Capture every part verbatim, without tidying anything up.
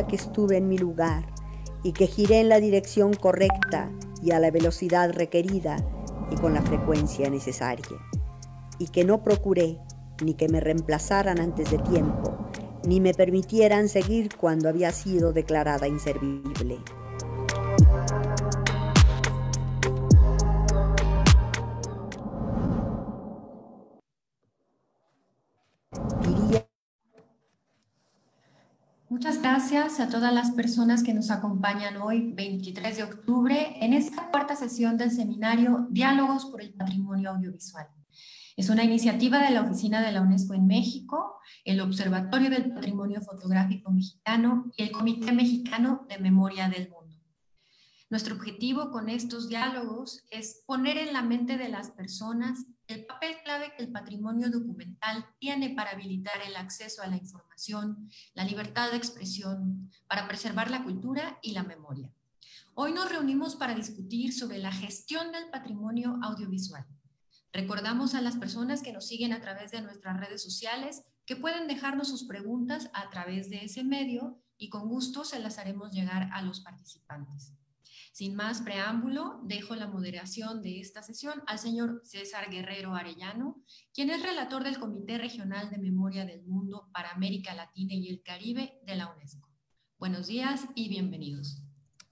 día que estuve en mi lugar y que giré en la dirección correcta y a la velocidad requerida y con la frecuencia necesaria, y que no procuré ni que me reemplazaran antes de tiempo, ni me permitieran seguir cuando había sido declarada inservible. Diría... Muchas gracias a todas las personas que nos acompañan hoy, veintitrés de octubre, en esta cuarta sesión del seminario Diálogos por el Patrimonio Audiovisual. Es una iniciativa de la Oficina de la UNESCO en México, el Observatorio del Patrimonio Fotográfico Mexicano y el Comité Mexicano de Memoria del Mundo. Nuestro objetivo con estos diálogos es poner en la mente de las personas el papel clave que el patrimonio documental tiene para habilitar el acceso a la información, la libertad de expresión, para preservar la cultura y la memoria. Hoy nos reunimos para discutir sobre la gestión del patrimonio audiovisual. Recordamos a las personas que nos siguen a través de nuestras redes sociales que pueden dejarnos sus preguntas a través de ese medio y con gusto se las haremos llegar a los participantes. Sin más preámbulo, dejo la moderación de esta sesión al señor César Guerrero Arellano, quien es relator del Comité Regional de Memoria del Mundo para América Latina y el Caribe de la UNESCO. Buenos días y bienvenidos.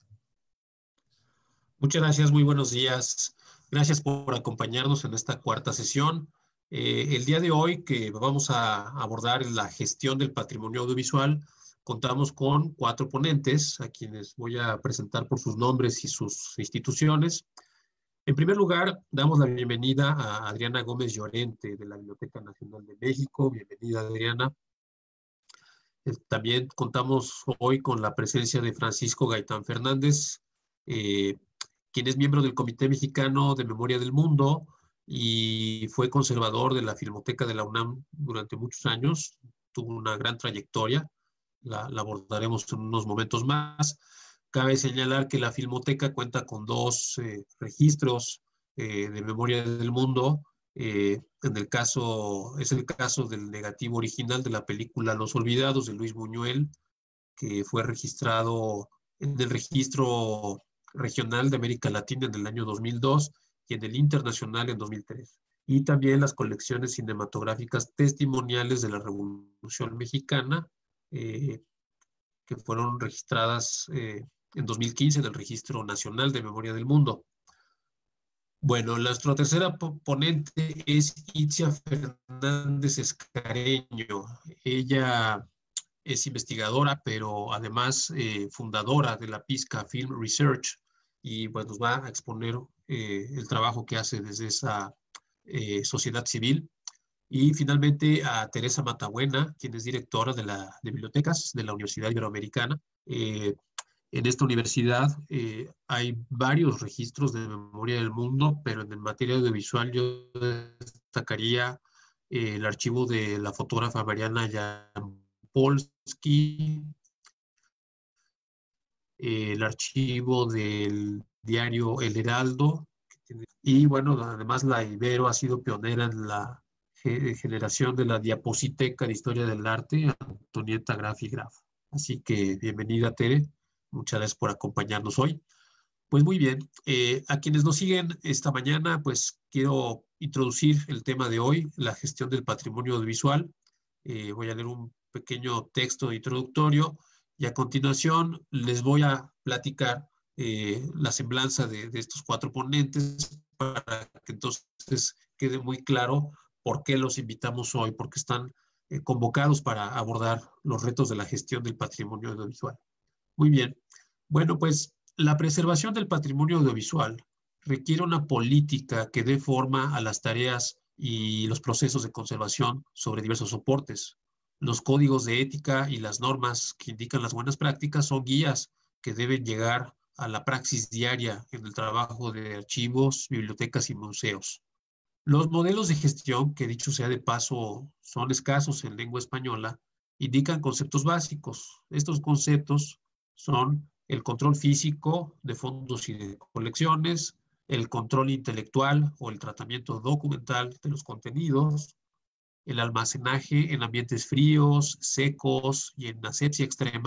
Muchas gracias, muy buenos días. Gracias por acompañarnos en esta cuarta sesión. Eh, el día de hoy que vamos a abordar la gestión del patrimonio audiovisual, contamos con cuatro ponentes a quienes voy a presentar por sus nombres y sus instituciones. En primer lugar, damos la bienvenida a Adriana Gómez Llorente de la Biblioteca Nacional de México. Bienvenida, Adriana. Eh, también contamos hoy con la presencia de Francisco Gaitán Fernández, eh, quien es miembro del Comité Mexicano de Memoria del Mundo y fue conservador de la Filmoteca de la UNAM durante muchos años. Tuvo una gran trayectoria, la, la abordaremos en unos momentos más. Cabe señalar que la Filmoteca cuenta con dos eh, registros eh, de Memoria del Mundo. Eh, en el caso, es el caso del negativo original de la película Los Olvidados de Luis Buñuel, que fue registrado en el registro regional de América Latina en el año dos mil dos y en el internacional en dos mil tres. Y también las colecciones cinematográficas testimoniales de la Revolución Mexicana, eh, que fueron registradas eh, en dos mil quince en el Registro Nacional de Memoria del Mundo. Bueno, nuestra tercera ponente es Itzia Fernández Escareño. Ella es investigadora, pero además eh, fundadora de la Pizca Film Research, y pues nos va a exponer eh, el trabajo que hace desde esa eh, sociedad civil. Y finalmente a Teresa Matabuena, quien es directora de, la, de bibliotecas de la Universidad Iberoamericana. Eh, en esta universidad eh, hay varios registros de memoria del mundo, pero en materia audiovisual yo destacaría eh, el archivo de la fotógrafa Mariana Jampolsky, eh, el archivo del diario El Heraldo, y bueno, además la Ibero ha sido pionera en la generación de la Diapositeca de Historia del Arte, Antonieta Graf y Graf. Así que bienvenida, Tere. Muchas gracias por acompañarnos hoy. Pues muy bien, eh, a quienes nos siguen esta mañana, pues quiero introducir el tema de hoy, la gestión del patrimonio audiovisual. Eh, voy a leer un pequeño texto introductorio y a continuación les voy a platicar eh, la semblanza de, de estos cuatro ponentes para que entonces quede muy claro por qué los invitamos hoy, porque están eh, convocados para abordar los retos de la gestión del patrimonio audiovisual. Muy bien. Bueno, pues la preservación del patrimonio audiovisual requiere una política que dé forma a las tareas y los procesos de conservación sobre diversos soportes. Los códigos de ética y las normas que indican las buenas prácticas son guías que deben llegar a la praxis diaria en el trabajo de archivos, bibliotecas y museos. Los modelos de gestión, que dicho sea de paso, son escasos en lengua española, indican conceptos básicos. Estos conceptos son el control físico de fondos y de colecciones, el control intelectual o el tratamiento documental de los contenidos, el almacenaje en ambientes fríos, secos y en asepsia extrema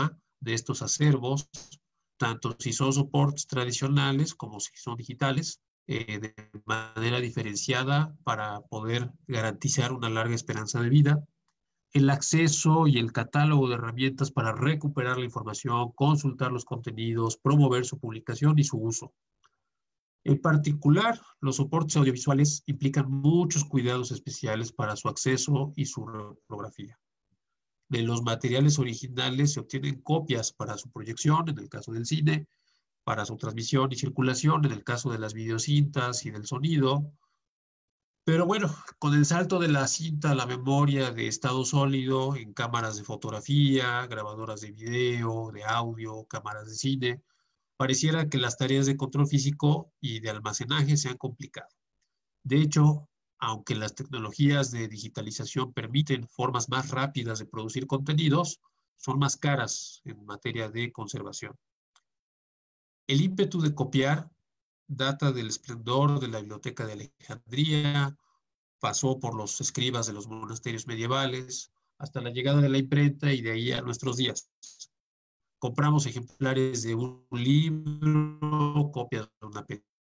de estos acervos, tanto si son soportes tradicionales como si son digitales, eh, de manera diferenciada para poder garantizar una larga esperanza de vida. El acceso y el catálogo de herramientas para recuperar la información, consultar los contenidos, promover su publicación y su uso. En particular, los soportes audiovisuales implican muchos cuidados especiales para su acceso y su reprografía. De los materiales originales se obtienen copias para su proyección, en el caso del cine, para su transmisión y circulación, en el caso de las videocintas y del sonido. Pero bueno, con el salto de la cinta a la memoria de estado sólido en cámaras de fotografía, grabadoras de video, de audio, cámaras de cine, pareciera que las tareas de control físico y de almacenaje se han complicado. De hecho, aunque las tecnologías de digitalización permiten formas más rápidas de producir contenidos, son más caras en materia de conservación. El ímpetu de copiar data del esplendor de la Biblioteca de Alejandría, pasó por los escribas de los monasterios medievales, hasta la llegada de la imprenta y de ahí a nuestros días. Compramos ejemplares de un libro, copias de una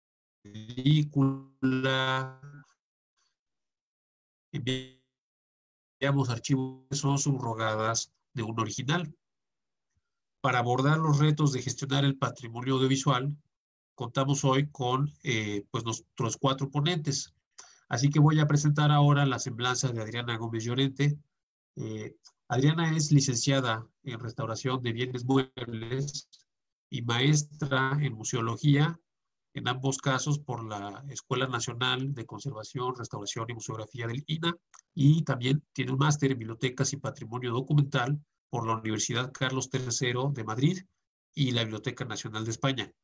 película, enviamos archivos que son subrogadas de un original. Para abordar los retos de gestionar el patrimonio audiovisual, contamos hoy con eh, pues nuestros cuatro ponentes. Así que voy a presentar ahora la semblanza de Adriana Gómez Llorente. Eh, Adriana es licenciada en Restauración de Bienes Muebles y maestra en Museología, en ambos casos por la Escuela Nacional de Conservación, Restauración y Museografía del I N A, y también tiene un máster en Bibliotecas y Patrimonio Documental por la Universidad Carlos tercero de Madrid y la Biblioteca Nacional de España.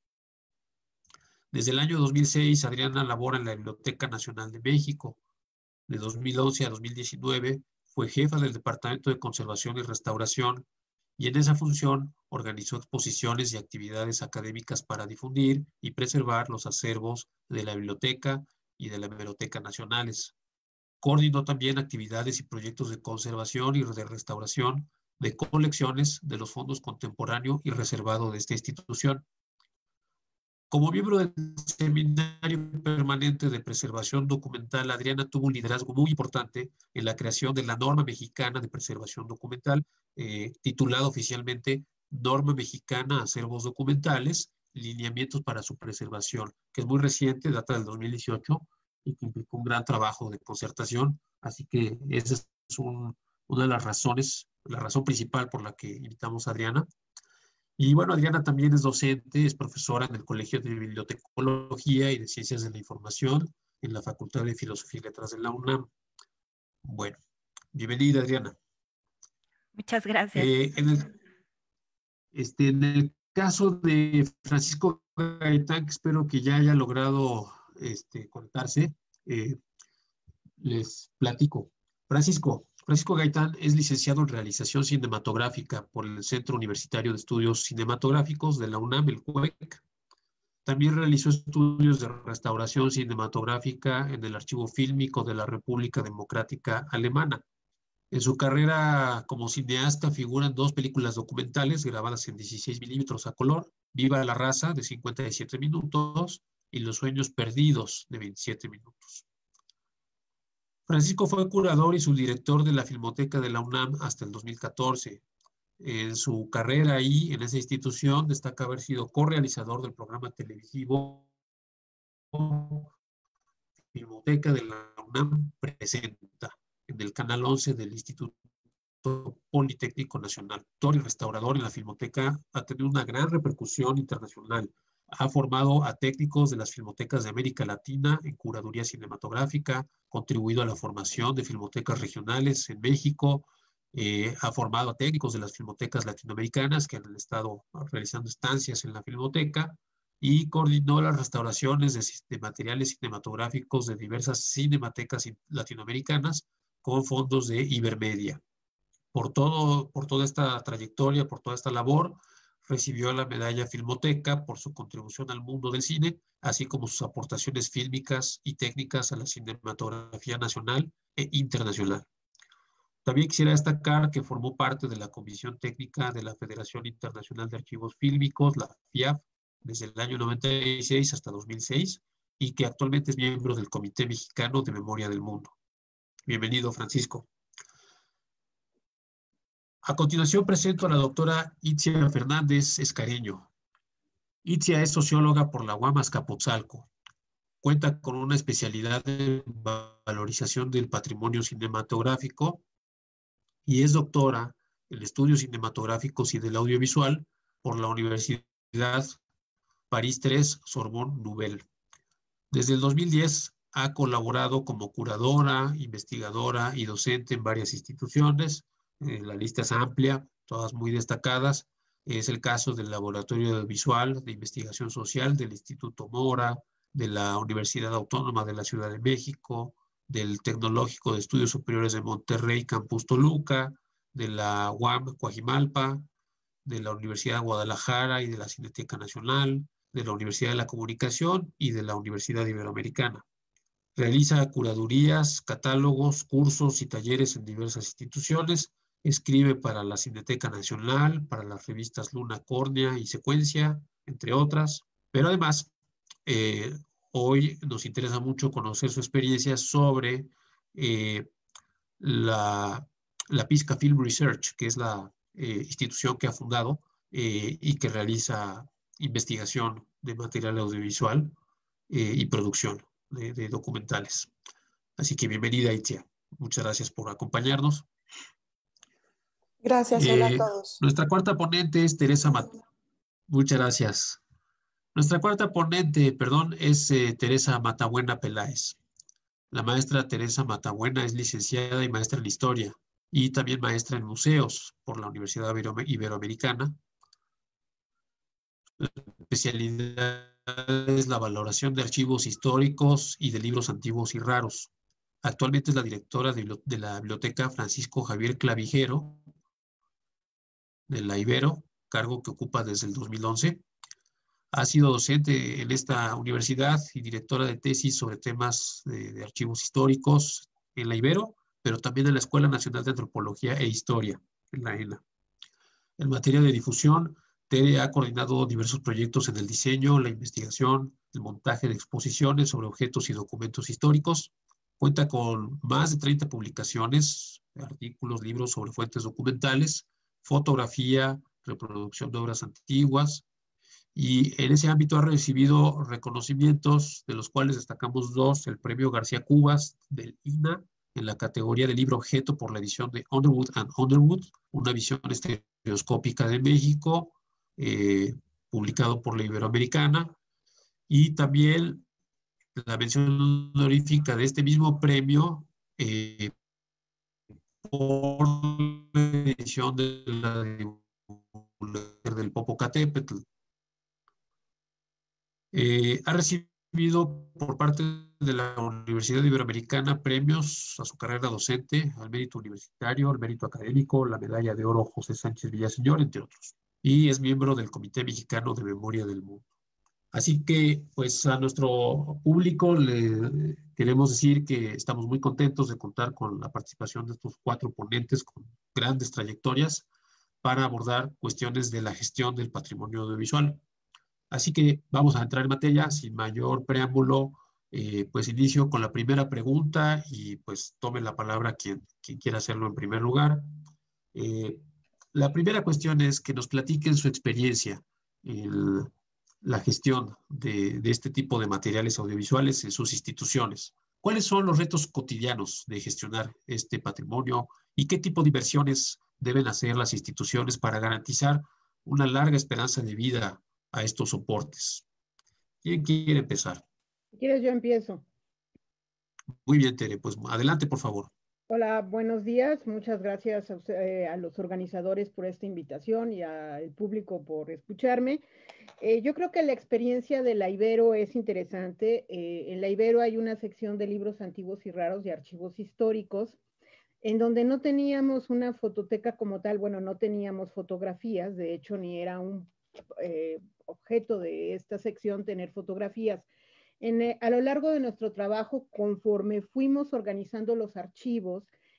Desde el año dos mil seis, Adriana labora en la Biblioteca Nacional de México. De dos mil once a dos mil diecinueve, fue jefa del Departamento de Conservación y Restauración y en esa función organizó exposiciones y actividades académicas para difundir y preservar los acervos de la Biblioteca y de la Hemeroteca Nacionales. Coordinó también actividades y proyectos de conservación y de restauración de colecciones de los fondos contemporáneo y reservado de esta institución. Como miembro del Seminario Permanente de Preservación Documental, Adriana tuvo un liderazgo muy importante en la creación de la Norma Mexicana de Preservación Documental, eh, titulada oficialmente Norma Mexicana Acervos Documentales, Lineamientos para su Preservación, que es muy reciente, data del dos mil dieciocho, y que implicó un gran trabajo de concertación. Así que esa es un, una de las razones, la razón principal por la que invitamos a Adriana. Y bueno, Adriana también es docente, es profesora en el Colegio de Bibliotecología y de Ciencias de la Información en la Facultad de Filosofía y Letras de la UNAM. Bueno, bienvenida, Adriana. Muchas gracias. Eh, en, el, este, en el caso de Francisco Gaitán, que espero que ya haya logrado este, conectarse, eh, les platico. Francisco. Francisco Gaitán es licenciado en Realización Cinematográfica por el Centro Universitario de Estudios Cinematográficos de la UNAM, el C U E C. También realizó estudios de restauración cinematográfica en el Archivo Fílmico de la República Democrática Alemana. En su carrera como cineasta figuran dos películas documentales grabadas en dieciséis milímetros a color, Viva la Raza, de cincuenta y siete minutos, y Los Sueños Perdidos, de veintisiete minutos. Francisco fue curador y subdirector de la Filmoteca de la UNAM hasta el dos mil catorce. En su carrera ahí, en esa institución, destaca haber sido correalizador del programa televisivo Filmoteca de la UNAM Presenta, en el canal once del Instituto Politécnico Nacional. Autor y restaurador en la Filmoteca, ha tenido una gran repercusión internacional. Ha formado a técnicos de las filmotecas de América Latina en curaduría cinematográfica, contribuido a la formación de filmotecas regionales en México, eh, ha formado a técnicos de las filmotecas latinoamericanas que han estado realizando estancias en la filmoteca y coordinó las restauraciones de, de materiales cinematográficos de diversas cinematecas latinoamericanas con fondos de Ibermedia. Por, todo, por toda esta trayectoria, por toda esta labor, recibió la medalla Filmoteca por su contribución al mundo del cine, así como sus aportaciones fílmicas y técnicas a la cinematografía nacional e internacional. También quisiera destacar que formó parte de la Comisión Técnica de la Federación Internacional de Archivos Fílmicos, la F I A F, desde el año noventa y seis hasta dos mil seis, y que actualmente es miembro del Comité Mexicano de Memoria del Mundo. Bienvenido, Francisco. A continuación presento a la doctora Itzia Fernández Escareño. Itzia es socióloga por la U A M Azcapotzalco. Cuenta con una especialidad en valorización del patrimonio cinematográfico y es doctora en estudios cinematográficos y del audiovisual por la Universidad París tres Sorbonne Nouvelle. Desde el dos mil diez ha colaborado como curadora, investigadora y docente en varias instituciones. Eh, la lista es amplia, todas muy destacadas. Es el caso del Laboratorio Audiovisual de Investigación Social del Instituto Mora, de la Universidad Autónoma de la Ciudad de México, del Tecnológico de Estudios Superiores de Monterrey, Campus Toluca, de la U A M Coajimalpa, de la Universidad de Guadalajara y de la Cineteca Nacional, de la Universidad de la Comunicación y de la Universidad Iberoamericana. Realiza curadurías, catálogos, cursos y talleres en diversas instituciones. Escribe para la Cineteca Nacional, para las revistas Luna, Córnea y Secuencia, entre otras. Pero además, eh, hoy nos interesa mucho conocer su experiencia sobre eh, la, la Pisca Film Research, que es la eh, institución que ha fundado eh, y que realiza investigación de material audiovisual eh, y producción de, de documentales. Así que bienvenida, Itzia. Muchas gracias por acompañarnos. Gracias, Eh, hola a todos. Nuestra cuarta ponente es Teresa Mat. Muchas gracias. Nuestra cuarta ponente, perdón, es eh, Teresa Matabuena Peláez. La maestra Teresa Matabuena es licenciada y maestra en Historia y también maestra en Museos por la Universidad Ibero- Iberoamericana. La especialidad es la valoración de archivos históricos y de libros antiguos y raros. Actualmente es la directora de, de la Biblioteca Francisco Javier Clavijero de la Ibero, cargo que ocupa desde el dos mil once. Ha sido docente en esta universidad y directora de tesis sobre temas de, de archivos históricos en la Ibero, pero también en la Escuela Nacional de Antropología e Historia, en la ENA. En materia de difusión, Tere ha coordinado diversos proyectos en el diseño, la investigación, el montaje de exposiciones sobre objetos y documentos históricos. Cuenta con más de treinta publicaciones, artículos, libros sobre fuentes documentales, fotografía, reproducción de obras antiguas, y en ese ámbito ha recibido reconocimientos, de los cuales destacamos dos: el premio García Cubas del I N A en la categoría de libro objeto por la edición de Underwood and Underwood, una visión estereoscópica de México, eh, publicado por la Iberoamericana, y también la mención honorífica de este mismo premio eh, por la edición de la del Popocatépetl. Eh, ha recibido por parte de la Universidad Iberoamericana premios a su carrera docente, al mérito universitario, al mérito académico, la medalla de oro José Sánchez Villaseñor, entre otros. Y es miembro del Comité Mexicano de Memoria del Mundo. Así que, pues, a nuestro público le queremos decir que estamos muy contentos de contar con la participación de estos cuatro ponentes con grandes trayectorias para abordar cuestiones de la gestión del patrimonio audiovisual. Así que vamos a entrar en materia sin mayor preámbulo. Eh, pues inicio con la primera pregunta y pues tome la palabra quien, quien quiera hacerlo en primer lugar. Eh, la primera cuestión es que nos platiquen su experiencia en la gestión de, de este tipo de materiales audiovisuales en sus instituciones. ¿Cuáles son los retos cotidianos de gestionar este patrimonio y qué tipo de inversiones deben hacer las instituciones para garantizar una larga esperanza de vida a estos soportes? ¿Quién quiere empezar? Si quieres, yo empiezo. Muy bien, Tere, pues adelante, por favor. Hola, buenos días. Muchas gracias a, eh, a los organizadores por esta invitación y al público por escucharme. Eh, yo creo que la experiencia de la Ibero es interesante. Eh, en la Ibero hay una sección de libros antiguos y raros y archivos históricos, en donde no teníamos una fototeca como tal. Bueno, no teníamos fotografías, de hecho, ni era un eh, objeto de esta sección tener fotografías. En, eh, a lo largo de nuestro trabajo, conforme fuimos organizando los archivos,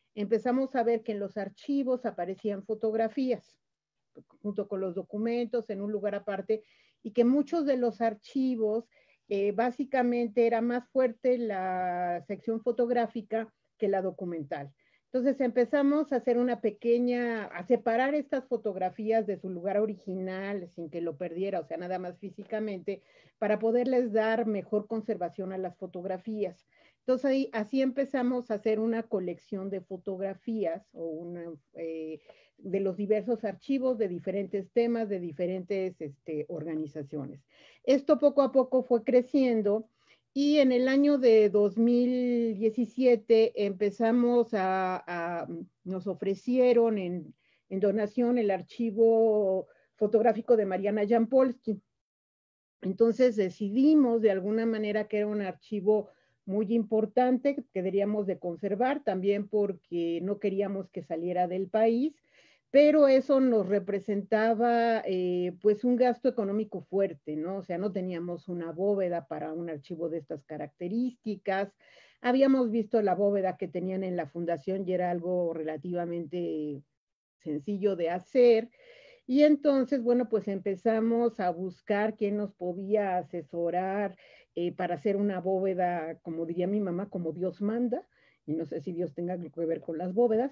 empezamos a ver que en los archivos aparecían fotografías, junto con los documentos en un lugar aparte, y que muchos de los archivos, eh, básicamente era más fuerte la sección fotográfica que la documental. Entonces empezamos a hacer una pequeña, a separar estas fotografías de su lugar original sin que lo perdiera, o sea, nada más físicamente, para poderles dar mejor conservación a las fotografías. Entonces ahí, así empezamos a hacer una colección de fotografías o una, eh, de los diversos archivos de diferentes temas, de diferentes este, organizaciones. Esto poco a poco fue creciendo. Y en el año de dos mil diecisiete empezamos a, a nos ofrecieron en, en donación el archivo fotográfico de Mariana Jampolsky. Entonces decidimos de alguna manera que era un archivo muy importante que deberíamos de conservar, también porque no queríamos que saliera del país, pero eso nos representaba eh, pues un gasto económico fuerte, ¿no? O sea, no teníamos una bóveda para un archivo de estas características. Habíamos visto la bóveda que tenían en la fundación y era algo relativamente sencillo de hacer. Y entonces, bueno, pues empezamos a buscar quién nos podía asesorar eh, para hacer una bóveda, como diría mi mamá, como Dios manda, y no sé si Dios tenga que ver con las bóvedas.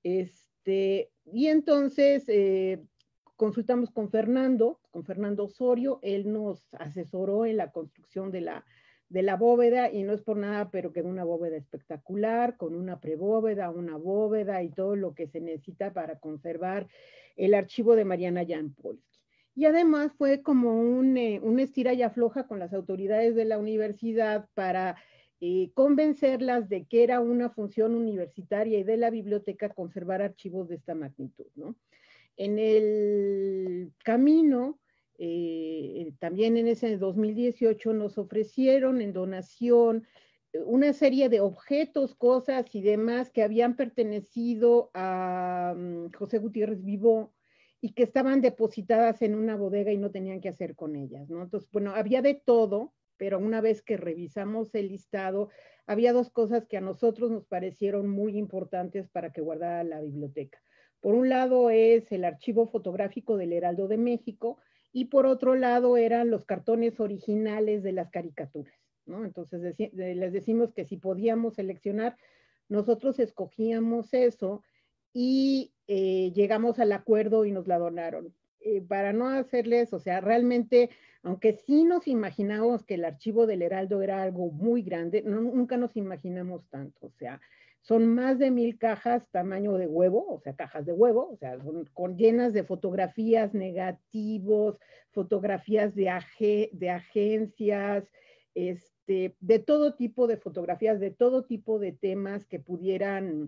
Este, y entonces eh, consultamos con Fernando, con Fernando Osorio, él nos asesoró en la construcción de la, de la bóveda, y no es por nada, pero quedó una bóveda espectacular, con una prebóveda, una bóveda y todo lo que se necesita para conservar el archivo de Mariana Jampolsky. Y además fue como un, eh, un estira y afloja con las autoridades de la universidad para eh, convencerlas de que era una función universitaria y de la biblioteca conservar archivos de esta magnitud, ¿no? En el camino, eh, también en ese dos mil dieciocho, nos ofrecieron en donación una serie de objetos, cosas y demás que habían pertenecido a um, José Gutiérrez Vivó y que estaban depositadas en una bodega y no tenían qué hacer con ellas, ¿no? Entonces, bueno, había de todo, pero una vez que revisamos el listado, había dos cosas que a nosotros nos parecieron muy importantes para que guardara la biblioteca. Por un lado es el archivo fotográfico del Heraldo de México y por otro lado eran los cartones originales de las caricaturas, ¿no? Entonces deci les decimos que si podíamos seleccionar, nosotros escogíamos eso y eh, llegamos al acuerdo y nos la donaron. Eh, para no hacerles, o sea, realmente, aunque sí nos imaginamos que el archivo del Heraldo era algo muy grande, no, nunca nos imaginamos tanto, o sea, son más de mil cajas tamaño de huevo, o sea, cajas de huevo, o sea, son con, llenas de fotografías, negativos, fotografías de, ag de agencias, este, de todo tipo de fotografías, de todo tipo de temas que pudieran,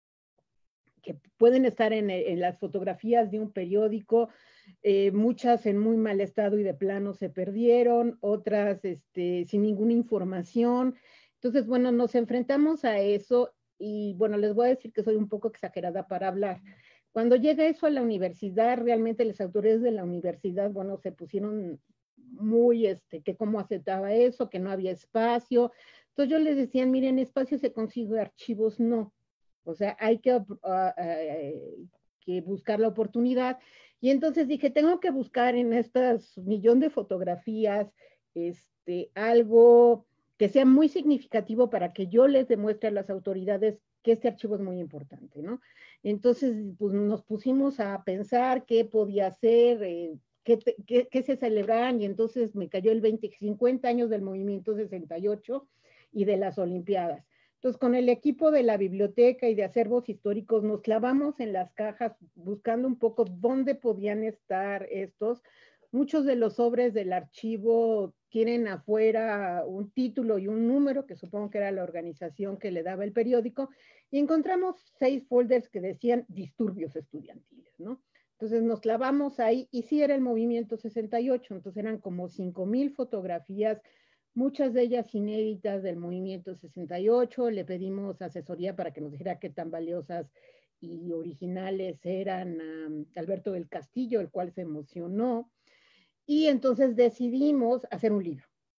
que pueden estar en, en las fotografías de un periódico, eh, muchas en muy mal estado y de plano se perdieron, otras este, sin ninguna información. Entonces, bueno, nos enfrentamos a eso y bueno, les voy a decir que soy un poco exagerada para hablar. Cuando llega eso a la universidad, realmente las autoridades de la universidad, bueno, se pusieron muy, este, que cómo aceptaba eso, que no había espacio. Entonces yo les decía, miren, espacio se consigue, archivos no. O sea, hay que, uh, uh, que buscar la oportunidad. Y entonces dije, tengo que buscar en estas millón de fotografías este, algo que sea muy significativo para que yo les demuestre a las autoridades que este archivo es muy importante, ¿no? Entonces, pues nos pusimos a pensar qué podía ser, eh, qué, qué, qué se celebraban, y entonces me cayó el veinte, cincuenta años del movimiento sesenta y ocho y de las Olimpiadas. Entonces, con el equipo de la biblioteca y de acervos históricos, nos clavamos en las cajas buscando un poco dónde podían estar estos. Muchos de los sobres del archivo tienen afuera un título y un número, que supongo que era la organización que le daba el periódico, y encontramos seis folders que decían disturbios estudiantiles, ¿no? Entonces nos clavamos ahí, y sí era el movimiento sesenta y ocho, entonces eran como cinco mil fotografías, muchas de ellas inéditas del movimiento sesenta y ocho. Le pedimos asesoría para que nos dijera qué tan valiosas y originales eran a um, Alberto del Castillo, el cual se emocionó. Y entonces decidimos hacer un libro.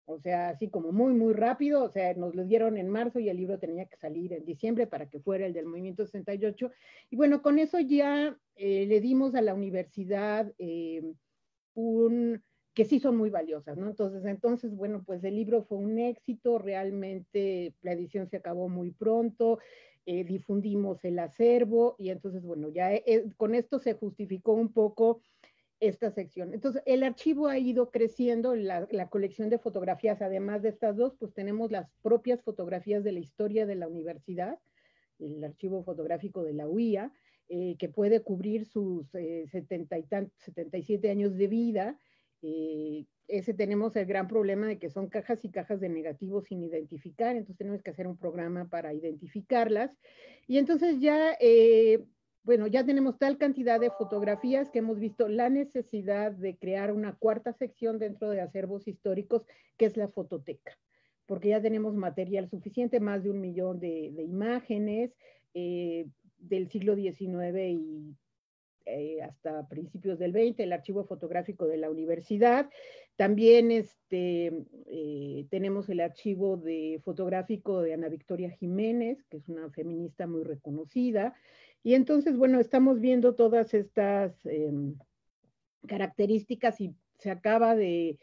O sea, así como muy, muy rápido, o sea, nos lo dieron en marzo y el libro tenía que salir en diciembre para que fuera el del Movimiento sesenta y ocho. Y bueno, con eso ya eh, le dimos a la universidad eh, un, que sí son muy valiosas, ¿no? Entonces, entonces, bueno, pues el libro fue un éxito, realmente la edición se acabó muy pronto, eh, difundimos el acervo y entonces, bueno, ya eh, con esto se justificó un poco esta sección. Entonces, el archivo ha ido creciendo, la, la, colección de fotografías, además de estas dos, pues tenemos las propias fotografías de la historia de la universidad, el archivo fotográfico de la U I A, eh, que puede cubrir sus eh, setenta y tan, setenta y siete años de vida. Eh, ese tenemos el gran problema de que son cajas y cajas de negativos sin identificar, entonces tenemos que hacer un programa para identificarlas. Y entonces ya... Eh, bueno, ya tenemos tal cantidad de fotografías que hemos visto la necesidad de crear una cuarta sección dentro de acervos históricos, que es la fototeca, porque ya tenemos material suficiente, más de un millón de, de imágenes eh, del siglo diecinueve y eh, hasta principios del veinte, el archivo fotográfico de la universidad. También este, eh, tenemos el archivo de, fotográfico de Ana Victoria Jiménez, que es una feminista muy reconocida. Y entonces, bueno, estamos viendo todas estas eh, características y se acaba de,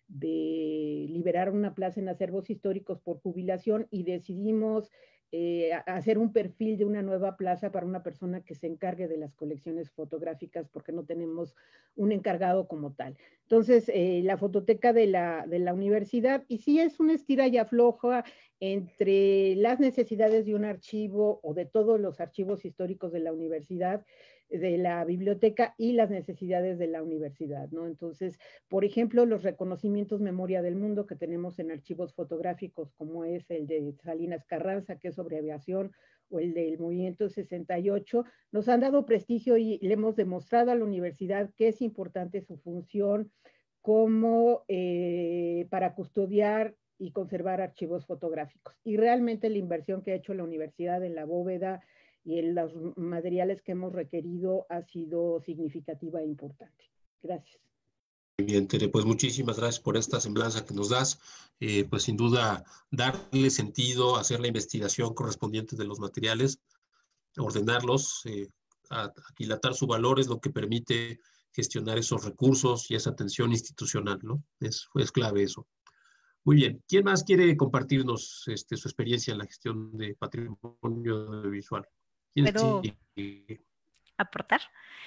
de liberar una plaza en acervos históricos por jubilación y decidimos eh, hacer un perfil de una nueva plaza para una persona que se encargue de las colecciones fotográficas porque no tenemos un encargado como tal. Entonces, eh, la fototeca de la, de la universidad, y sí es una estira y afloja entre las necesidades de un archivo o de todos los archivos históricos de la universidad, de la biblioteca y las necesidades de la universidad, ¿no? Entonces, por ejemplo, los reconocimientos Memoria del Mundo que tenemos en archivos fotográficos, como es el de Salinas Carranza, que es sobre aviación, o el del Movimiento sesenta y ocho, nos han dado prestigio y le hemos demostrado a la universidad que es importante su función como eh, para custodiar y conservar archivos fotográficos. Y realmente la inversión que ha hecho la universidad en la bóveda y en los materiales que hemos requerido ha sido significativa e importante. Gracias. Muy bien, Tere, pues muchísimas gracias por esta semblanza que nos das. Eh, pues sin duda, darle sentido, hacer la investigación correspondiente de los materiales, ordenarlos, eh, aquilatar su valor es lo que permite gestionar esos recursos y esa atención institucional, ¿no? Es, es clave eso. Muy bien. ¿Quién más quiere compartirnos este, su experiencia en la gestión de patrimonio audiovisual? ¿Puedo sí? aportar?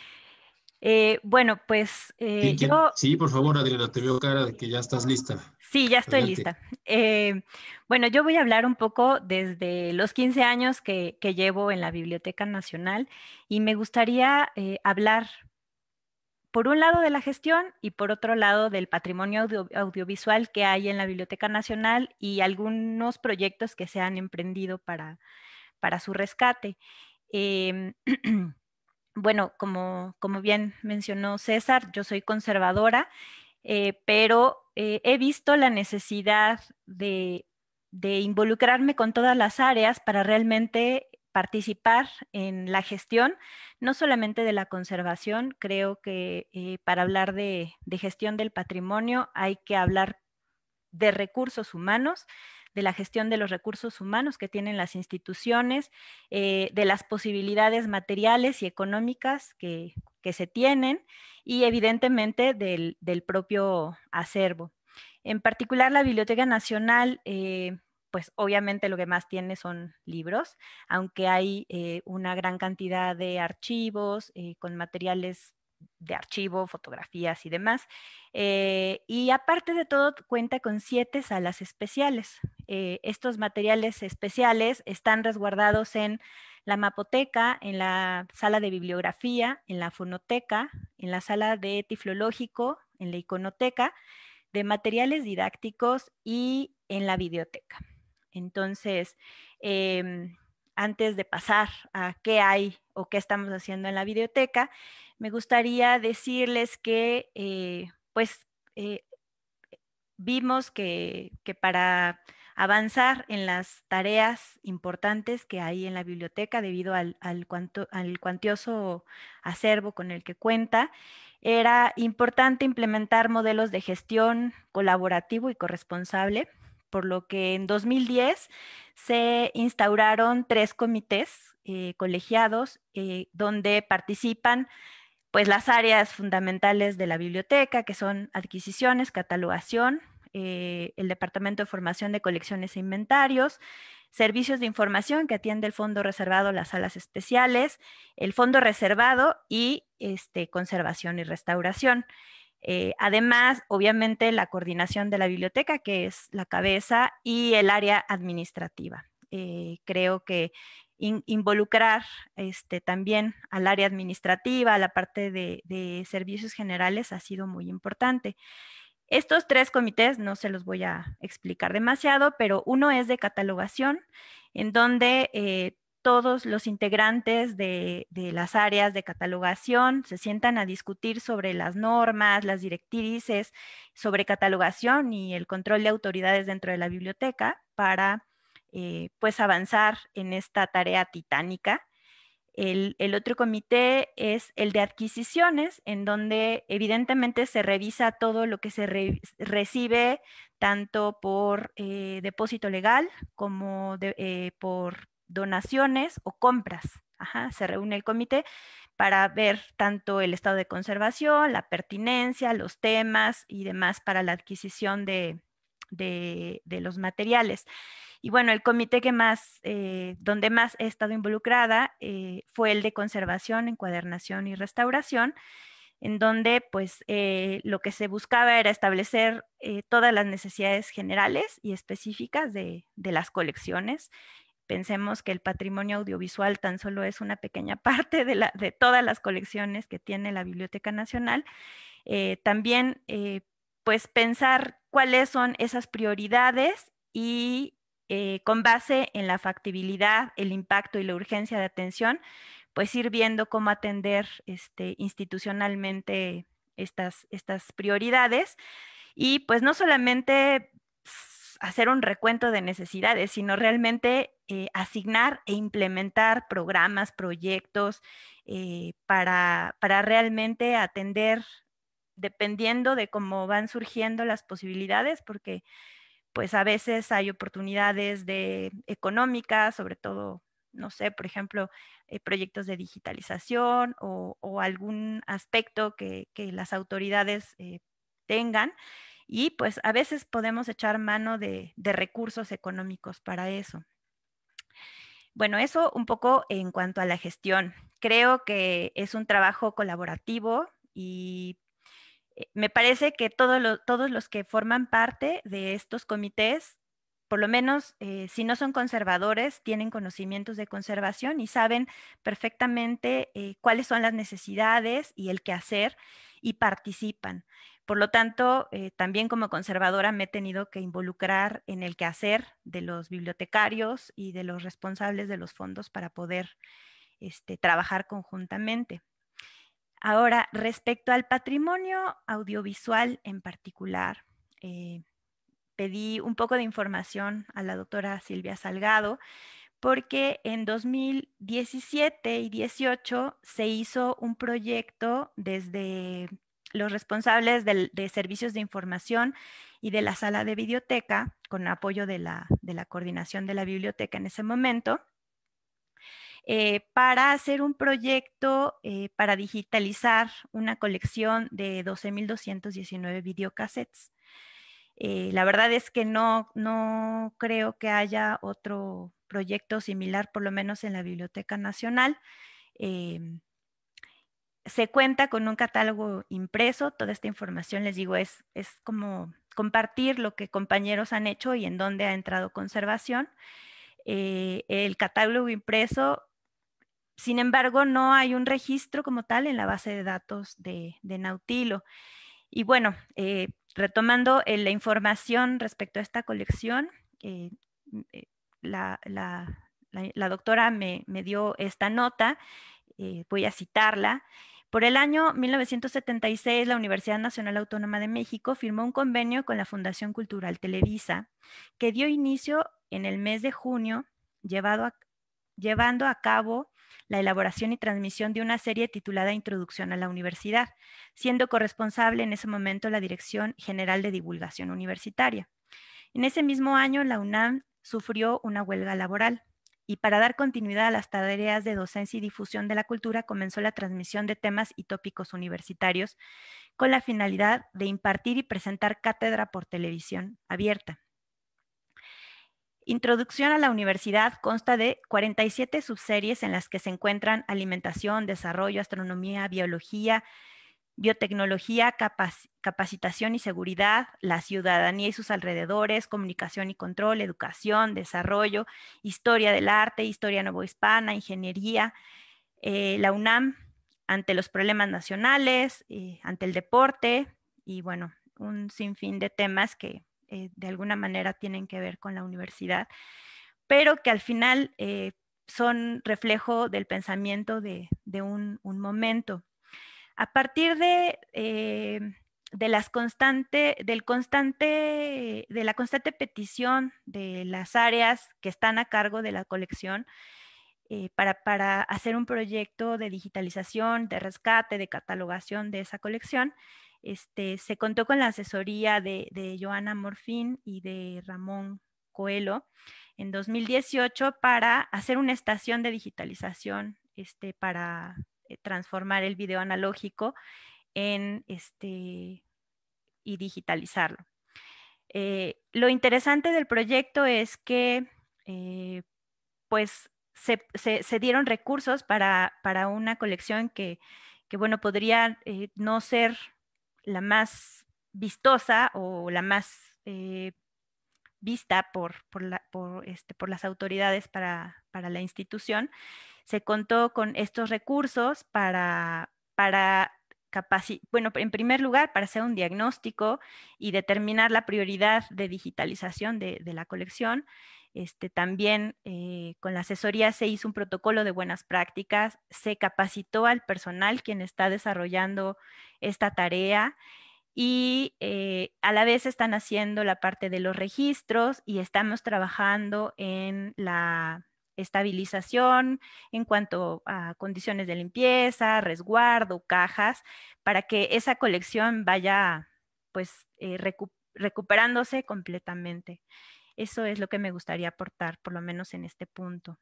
Eh, bueno, pues eh, ¿Quién, yo... Sí, por favor, Adriana, te veo cara de que ya estás lista. Sí, ya estoy Adelante. lista. Eh, bueno, yo voy a hablar un poco desde los quince años que, que llevo en la Biblioteca Nacional y me gustaría eh, hablar por un lado de la gestión y por otro lado del patrimonio audio, audiovisual que hay en la Biblioteca Nacional y algunos proyectos que se han emprendido para, para su rescate. Eh, bueno, como, como bien mencionó César, yo soy conservadora, eh, pero eh, he visto la necesidad de, de involucrarme con todas las áreas para realmente participar en la gestión, no solamente de la conservación. Creo que eh, para hablar de, de gestión del patrimonio hay que hablar de recursos humanos, de la gestión de los recursos humanos que tienen las instituciones, eh, de las posibilidades materiales y económicas que, que se tienen y evidentemente del, del propio acervo. En particular, la Biblioteca Nacional, eh, pues obviamente lo que más tiene son libros, aunque hay eh, una gran cantidad de archivos eh, con materiales de archivo, fotografías y demás. Eh, y aparte de todo, cuenta con siete salas especiales. Eh, estos materiales especiales están resguardados en la mapoteca, en la sala de bibliografía, en la fonoteca, en la sala de tiflológico, en la iconoteca, de materiales didácticos y en la videoteca. Entonces, eh, antes de pasar a qué hay o qué estamos haciendo en la videoteca, me gustaría decirles que eh, pues eh, vimos que, que para avanzar en las tareas importantes que hay en la biblioteca debido al, al, cuanto, al cuantioso acervo con el que cuenta, era importante implementar modelos de gestión colaborativo y corresponsable, por lo que en dos mil diez se instauraron tres comités eh, colegiados eh, donde participan pues las áreas fundamentales de la biblioteca, que son adquisiciones, catalogación, eh, el Departamento de Formación de Colecciones e Inventarios, servicios de información que atiende el fondo reservado, las salas especiales, el fondo reservado y este, conservación y restauración. Eh, además, obviamente, la coordinación de la biblioteca, que es la cabeza, y el área administrativa. Eh, creo que in, involucrar este, también al área administrativa, a la parte de, de servicios generales, ha sido muy importante. Estos tres comités no se los voy a explicar demasiado, pero uno es de catalogación, en donde eh, todos los integrantes de, de las áreas de catalogación se sientan a discutir sobre las normas, las directrices, sobre catalogación y el control de autoridades dentro de la biblioteca para eh, pues avanzar en esta tarea titánica. El, el, otro comité es el de adquisiciones, en donde evidentemente se revisa todo lo que se re, recibe tanto por eh, depósito legal como de, eh, por donaciones o compras. Ajá, se reúne el comité para ver tanto el estado de conservación, la pertinencia, los temas y demás para la adquisición de, de, de los materiales. Y bueno, el comité que más, eh, donde más he estado involucrada eh, fue el de conservación, encuadernación y restauración, en donde pues eh, lo que se buscaba era establecer eh, todas las necesidades generales y específicas de, de las colecciones. Pensemos que el patrimonio audiovisual tan solo es una pequeña parte de, la, de todas las colecciones que tiene la Biblioteca Nacional. Eh, también eh, pues pensar cuáles son esas prioridades y Eh, con base en la factibilidad, el impacto y la urgencia de atención, pues ir viendo cómo atender este, institucionalmente estas, estas prioridades y pues no solamente hacer un recuento de necesidades, sino realmente eh, asignar e implementar programas, proyectos eh, para, para realmente atender dependiendo de cómo van surgiendo las posibilidades, porque pues a veces hay oportunidades de económicas, sobre todo, no sé, por ejemplo, eh, proyectos de digitalización o, o algún aspecto que, que las autoridades eh, tengan. Y pues a veces podemos echar mano de, de recursos económicos para eso. Bueno, eso un poco en cuanto a la gestión. Creo que es un trabajo colaborativo y me parece que todo lo, todos los que forman parte de estos comités, por lo menos eh, si no son conservadores, tienen conocimientos de conservación y saben perfectamente eh, cuáles son las necesidades y el qué hacer y participan. Por lo tanto, eh, también como conservadora me he tenido que involucrar en el quehacer de los bibliotecarios y de los responsables de los fondos para poder este, trabajar conjuntamente. Ahora, respecto al patrimonio audiovisual en particular, eh, pedí un poco de información a la doctora Silvia Salgado, porque en dos mil diecisiete y dieciocho se hizo un proyecto desde los responsables del, de servicios de información y de la sala de biblioteca, con apoyo de la, de la coordinación de la biblioteca en ese momento, Eh, para hacer un proyecto eh, para digitalizar una colección de doce mil doscientos diecinueve videocassettes. Eh, la verdad es que no, no creo que haya otro proyecto similar, por lo menos en la Biblioteca Nacional. Eh, se cuenta con un catálogo impreso. Toda esta información, les digo, es, es como compartir lo que compañeros han hecho y en dónde ha entrado conservación. Eh, el catálogo impreso, sin embargo, no hay un registro como tal en la base de datos de, de Nautilo. Y bueno, eh, retomando eh, la información respecto a esta colección, eh, la, la, la, la doctora me, me dio esta nota, eh, voy a citarla. Por el año mil novecientos setenta y seis, la Universidad Nacional Autónoma de México firmó un convenio con la Fundación Cultural Televisa, que dio inicio en el mes de junio, llevado a llevando a cabo la elaboración y transmisión de una serie titulada Introducción a la Universidad, siendo corresponsable en ese momento la Dirección General de Divulgación Universitaria. En ese mismo año, la UNAM sufrió una huelga laboral y para dar continuidad a las tareas de docencia y difusión de la cultura comenzó la transmisión de temas y tópicos universitarios con la finalidad de impartir y presentar cátedra por televisión abierta. Introducción a la Universidad consta de cuarenta y siete subseries en las que se encuentran alimentación, desarrollo, astronomía, biología, biotecnología, capac- capacitación y seguridad, la ciudadanía y sus alrededores, comunicación y control, educación, desarrollo, historia del arte, historia novohispana, ingeniería, eh, la UNAM ante los problemas nacionales, eh, ante el deporte y bueno, un sinfín de temas que eh, de alguna manera tienen que ver con la universidad, pero que al final eh, son reflejo del pensamiento de, de un, un momento. A partir de, eh, de, las constante, del constante, de la constante petición de las áreas que están a cargo de la colección eh, para, para hacer un proyecto de digitalización, de rescate, de catalogación de esa colección, este, se contó con la asesoría de, de Joana Morfín y de Ramón Coelho en dos mil dieciocho para hacer una estación de digitalización este, para transformar el video analógico en este, y digitalizarlo. Eh, lo interesante del proyecto es que eh, pues se, se, se, dieron recursos para, para una colección que, que bueno, podría eh, no ser la más vistosa o la más eh, vista por, por, la, por, este, por las autoridades para, para la institución. Se contó con estos recursos para, para capacitar, bueno, en primer lugar, para hacer un diagnóstico y determinar la prioridad de digitalización de, de la colección. Este, también eh, con la asesoría se hizo un protocolo de buenas prácticas, se capacitó al personal quien está desarrollando esta tarea y eh, a la vez están haciendo la parte de los registros y estamos trabajando en la estabilización en cuanto a condiciones de limpieza, resguardo, cajas, para que esa colección vaya pues eh, recu recuperándose completamente. Eso es lo que me gustaría aportar, por lo menos en este punto.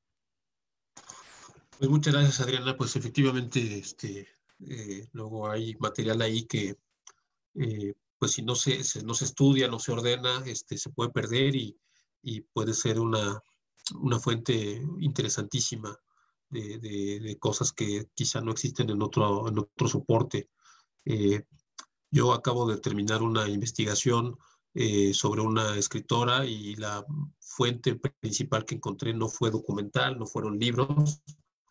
Pues muchas gracias, Adriana. Pues efectivamente, este, eh, luego hay material ahí que, eh, pues si no se, se, no se estudia, no se ordena, este, se puede perder y, y puede ser una, una fuente interesantísima de, de, de cosas que quizá no existen en otro, en otro soporte. Eh, yo acabo de terminar una investigación eh, sobre una escritora y la fuente principal que encontré no fue documental, no fueron libros,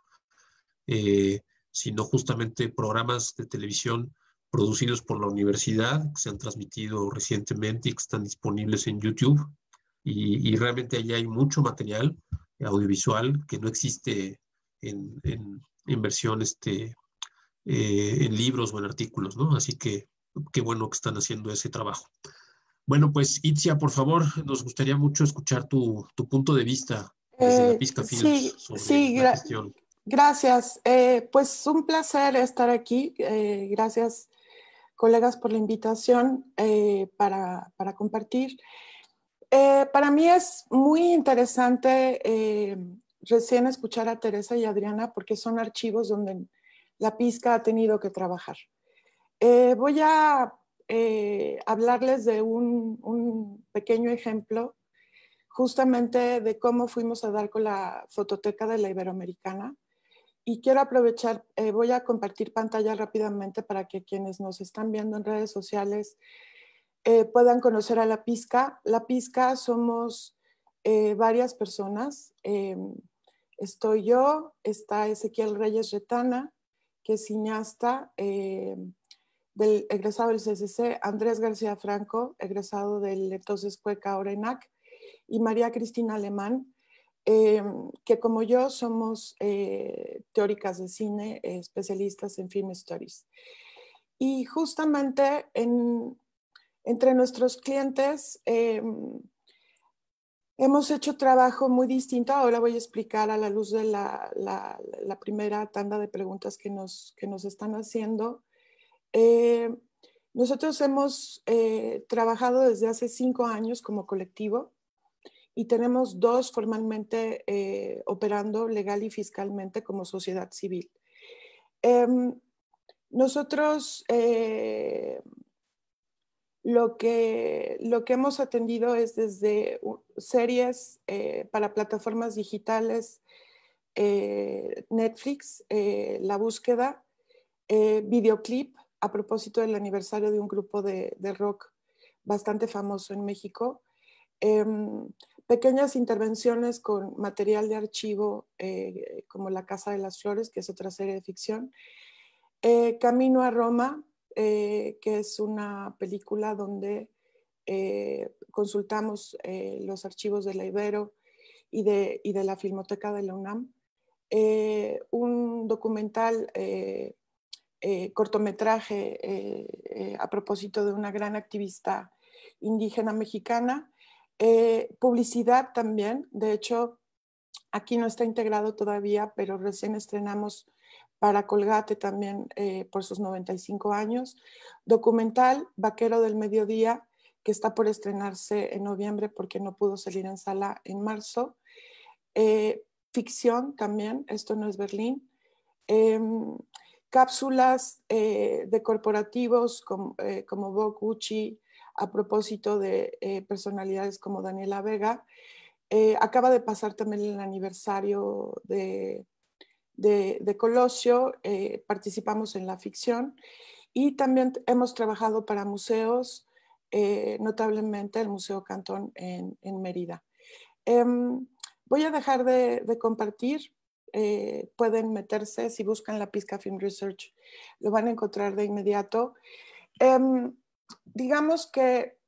eh, sino justamente programas de televisión producidos por la universidad, que se han transmitido recientemente y que están disponibles en YouTube. Y, y realmente allí hay mucho material audiovisual que no existe en, en, en versión este, eh, en libros o en artículos, ¿no? Así que qué bueno que están haciendo ese trabajo. Bueno, pues Itzia, por favor, nos gustaría mucho escuchar tu, tu punto de vista desde la Eh, Pizca Films sí, sobre sí, la gra gestión. gracias. Eh, pues un placer estar aquí. Eh, gracias, colegas, por la invitación eh, para, para compartir. Eh, para mí es muy interesante eh, recién escuchar a Teresa y Adriana porque son archivos donde la Pizca ha tenido que trabajar. Eh, voy a eh, hablarles de un, un pequeño ejemplo justamente de cómo fuimos a dar con la fototeca de la Iberoamericana. Y quiero aprovechar, eh, voy a compartir pantalla rápidamente para que quienes nos están viendo en redes sociales eh, puedan conocer a la Pizca. La Pizca somos eh, varias personas. Eh, estoy yo, está Ezequiel Reyes Retana, que es cineasta, eh, del, egresado del C C C, Andrés García Franco, egresado del entonces Cueca, ahora ENAC, y María Cristina Alemán, eh, que como yo somos eh, teóricas de cine, eh, especialistas en film stories. Y justamente en, entre nuestros clientes, eh, Hemos hecho trabajo muy distinto. Ahora voy a explicar a la luz de la, la, la primera tanda de preguntas que nos, que nos están haciendo. Eh, nosotros hemos eh, trabajado desde hace cinco años como colectivo y tenemos dos formalmente eh, operando legal y fiscalmente como sociedad civil. Eh, nosotros eh, lo, que, lo que hemos atendido es desde series eh, para plataformas digitales, eh, Netflix, eh, La Búsqueda, eh, videoclip a propósito del aniversario de un grupo de, de rock bastante famoso en México, eh, pequeñas intervenciones con material de archivo eh, como La Casa de las Flores, que es otra serie de ficción, eh, Camino a Roma, eh, que es una película donde eh, consultamos eh, los archivos de la Ibero y de, y de la Filmoteca de la UNAM, eh, un documental eh, Eh, cortometraje eh, eh, a propósito de una gran activista indígena mexicana, eh, publicidad también, de hecho aquí no está integrado todavía, pero recién estrenamos para Colgate también eh, por sus noventa y cinco años, documental Vaquero del Mediodía, que está por estrenarse en noviembre porque no pudo salir en sala en marzo, eh, ficción también, Esto no es Berlín, eh, cápsulas eh, de corporativos como, eh, como Vogue, Gucci, a propósito de eh, personalidades como Daniela Vega. Eh, acaba de pasar también el aniversario de, de, de Colosio, eh, participamos en la ficción y también hemos trabajado para museos, eh, notablemente el Museo Cantón en, en Mérida. Eh, voy a dejar de, de compartir. Eh, pueden meterse, si buscan la Pizca Film Research, lo van a encontrar de inmediato. Eh, digamos que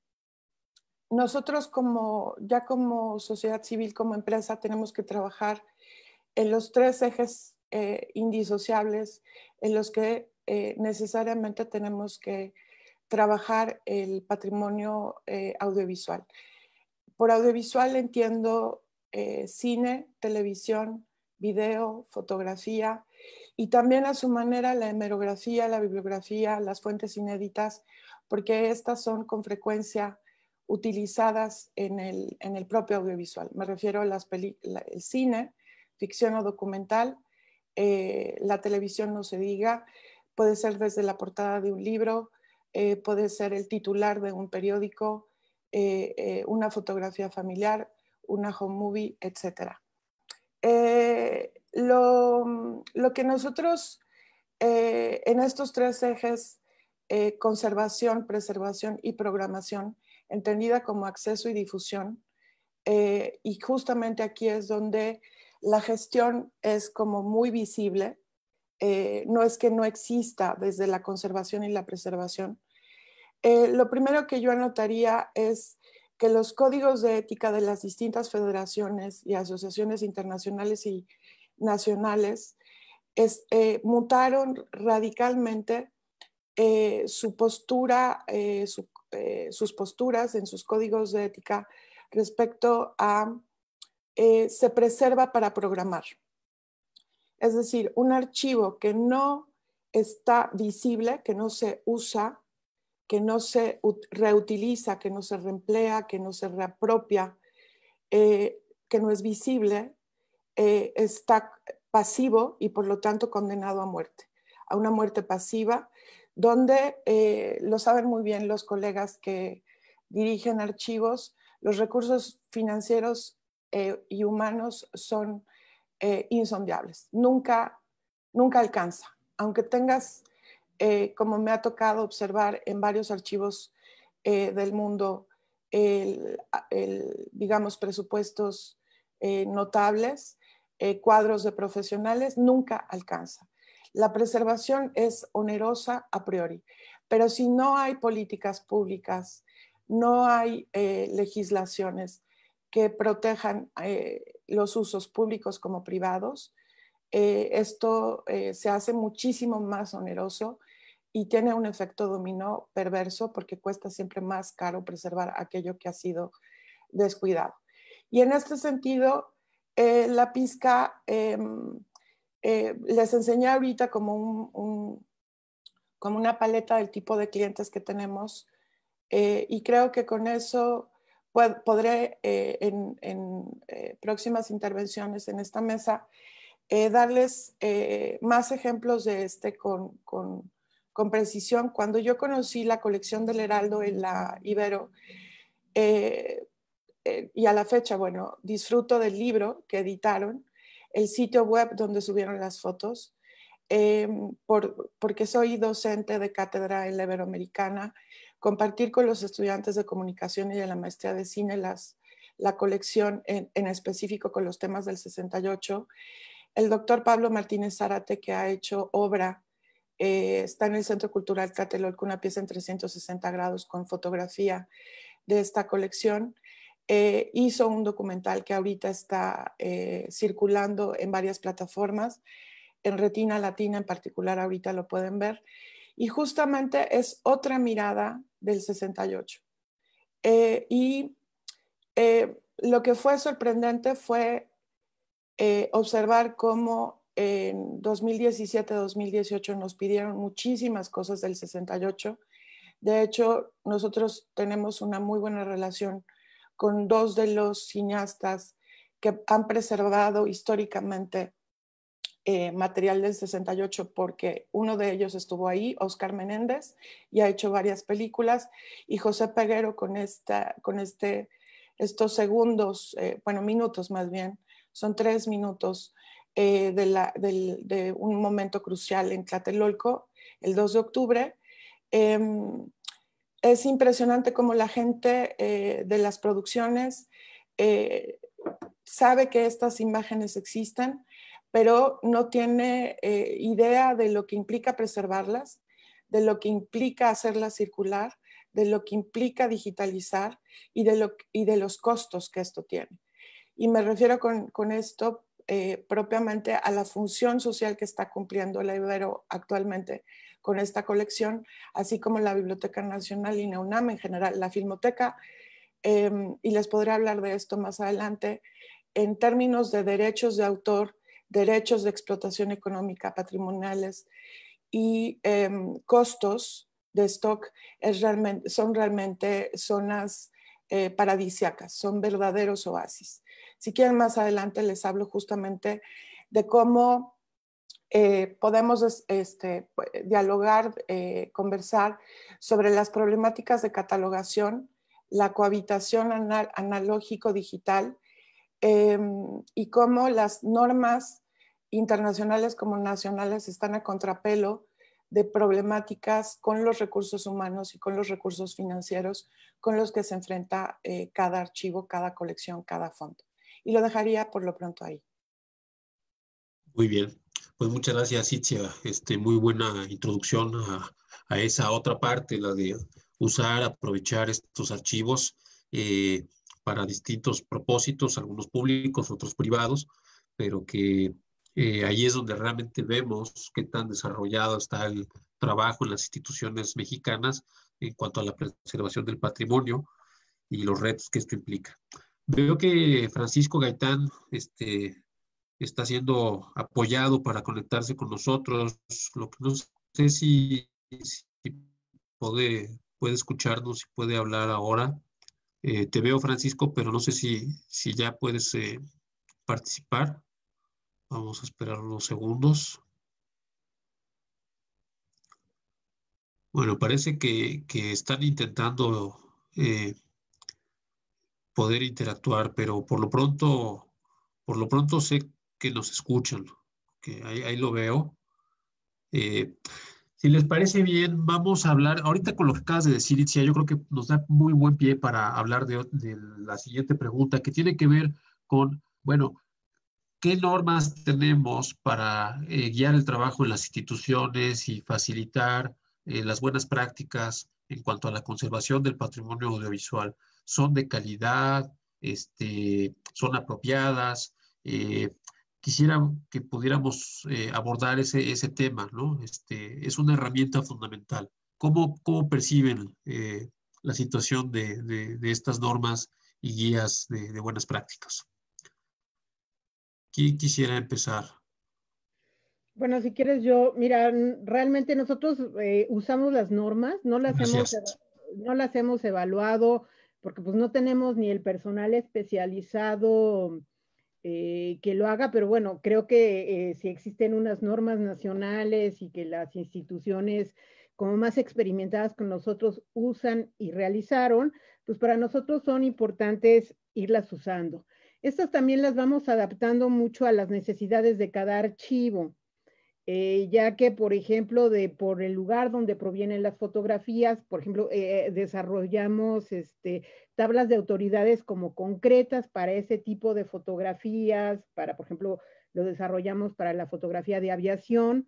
nosotros como, ya como sociedad civil, como empresa, tenemos que trabajar en los tres ejes eh, indisociables en los que eh, necesariamente tenemos que trabajar el patrimonio eh, audiovisual. Por audiovisual entiendo eh, cine, televisión, video, fotografía y también a su manera la hemerografía, la bibliografía, las fuentes inéditas, porque estas son con frecuencia utilizadas en el, en el propio audiovisual. Me refiero al cine, ficción o documental, eh, la televisión no se diga, puede ser desde la portada de un libro, eh, puede ser el titular de un periódico, eh, eh, una fotografía familiar, una home movie, etcétera. Eh, lo, lo que nosotros eh, en estos tres ejes, eh, conservación, preservación y programación, entendida como acceso y difusión, eh, y justamente aquí es donde la gestión es como muy visible, eh, no es que no exista desde la conservación y la preservación. Eh, lo primero que yo anotaría es que los códigos de ética de las distintas federaciones y asociaciones internacionales y nacionales es, eh, mutaron radicalmente eh, su postura, eh, su, eh, sus posturas en sus códigos de ética respecto a eh, se preserva para programar. Es decir, un archivo que no está visible, que no se usa, que no se reutiliza, que no se reemplea, que no se reapropia, eh, que no es visible, eh, está pasivo y por lo tanto condenado a muerte, a una muerte pasiva, donde eh, lo saben muy bien los colegas que dirigen archivos, los recursos financieros eh, y humanos son eh, insondables, nunca, nunca alcanza, aunque tengas Eh, como me ha tocado observar en varios archivos eh, del mundo, el, el, digamos, presupuestos eh, notables, eh, cuadros de profesionales, nunca alcanza. La preservación es onerosa a priori, pero si no hay políticas públicas, no hay eh, legislaciones que protejan eh, los usos públicos como privados, eh, esto eh, se hace muchísimo más oneroso y tiene un efecto dominó perverso porque cuesta siempre más caro preservar aquello que ha sido descuidado. Y en este sentido, eh, la pizca, eh, eh, les enseñé ahorita como, un, un, como una paleta del tipo de clientes que tenemos, eh, y creo que con eso pod podré eh, en, en eh, próximas intervenciones en esta mesa eh, darles eh, más ejemplos de este con, con, con precisión. Cuando yo conocí la colección del Heraldo en la Ibero, eh, eh, y a la fecha, bueno, disfruto del libro que editaron, el sitio web donde subieron las fotos, eh, por, porque soy docente de cátedra en la Iberoamericana, compartir con los estudiantes de comunicación y de la maestría de cine las, la colección en, en específico con los temas del sesenta y ocho. El doctor Pablo Martínez Zárate, que ha hecho obra, eh, está en el Centro Cultural Tlatelolco, una pieza en trescientos sesenta grados con fotografía de esta colección. Eh, hizo un documental que ahorita está eh, circulando en varias plataformas, en Retina Latina en particular, ahorita lo pueden ver, y justamente es otra mirada del sesenta y ocho. Eh, y eh, lo que fue sorprendente fue eh, observar cómo en dos mil diecisiete dos mil dieciocho nos pidieron muchísimas cosas del sesenta y ocho. De hecho, nosotros tenemos una muy buena relación con dos de los cineastas que han preservado históricamente eh, material del sesenta y ocho, porque uno de ellos estuvo ahí, Oscar Menéndez, y ha hecho varias películas, y José Peguero con, esta, con este, estos segundos, eh, bueno, minutos más bien, son tres minutos eh, de, la, de, de un momento crucial en Tlatelolco, el dos de octubre. Eh, Es impresionante cómo la gente eh, de las producciones eh, sabe que estas imágenes existen, pero no tiene eh, idea de lo que implica preservarlas, de lo que implica hacerlas circular, de lo que implica digitalizar y de, lo, y de los costos que esto tiene. Y me refiero con, con esto eh, propiamente a la función social que está cumpliendo la Ibero actualmente con esta colección, así como la Biblioteca Nacional y NEUNAM en general, la Filmoteca, eh, y les podré hablar de esto más adelante, en términos de derechos de autor, derechos de explotación económica, patrimoniales y eh, costos de stock, es realmente, son realmente zonas eh, paradisíacas, son verdaderos oasis. Si quieren más adelante les hablo justamente de cómo Eh, podemos este, dialogar, eh, conversar sobre las problemáticas de catalogación, la cohabitación anal analógico-digital eh, y cómo las normas internacionales como nacionales están a contrapelo de problemáticas con los recursos humanos y con los recursos financieros con los que se enfrenta eh, cada archivo, cada colección, cada fondo. Y lo dejaría por lo pronto ahí. Muy bien. Pues muchas gracias, Itzia. Este, muy buena introducción a, a esa otra parte, la de usar, aprovechar estos archivos eh, para distintos propósitos, algunos públicos, otros privados, pero que eh, ahí es donde realmente vemos qué tan desarrollado está el trabajo en las instituciones mexicanas en cuanto a la preservación del patrimonio y los retos que esto implica. Veo que Francisco Gaitán este, está siendo apoyado para conectarse con nosotros. Lo que no sé si, si puede, puede escucharnos, si puede hablar ahora. Eh, te veo, Francisco, pero no sé si, si ya puedes eh, participar. Vamos a esperar unos segundos. Bueno, parece que, que están intentando eh, poder interactuar, pero por lo pronto, por lo pronto sé que nos escuchan, que ahí, ahí lo veo. Eh, si les parece bien, vamos a hablar, ahorita con lo que acabas de decir, Itzia, yo creo que nos da muy buen pie para hablar de, de la siguiente pregunta, que tiene que ver con, bueno, ¿qué normas tenemos para eh, guiar el trabajo en las instituciones y facilitar eh, las buenas prácticas en cuanto a la conservación del patrimonio audiovisual? ¿Son de calidad? Este, ¿son apropiadas? Eh, quisiera que pudiéramos eh, abordar ese, ese tema, ¿no? Este, es una herramienta fundamental. ¿Cómo, cómo perciben eh, la situación de, de, de estas normas y guías de, de buenas prácticas. ¿Quién quisiera empezar? Bueno, si quieres yo, mira, realmente nosotros eh, usamos las normas, no las hemos, no las hemos evaluado porque pues no tenemos ni el personal especializado eh, que lo haga, pero bueno, creo que eh, si existen unas normas nacionales y que las instituciones como más experimentadas con nosotros usan y realizaron, pues para nosotros son importantes irlas usando. Estas también las vamos adaptando mucho a las necesidades de cada archivo. Eh, ya que, por ejemplo, de, por el lugar donde provienen las fotografías, por ejemplo, eh, desarrollamos este, tablas de autoridades como concretas para ese tipo de fotografías, para, por ejemplo, lo desarrollamos para la fotografía de aviación.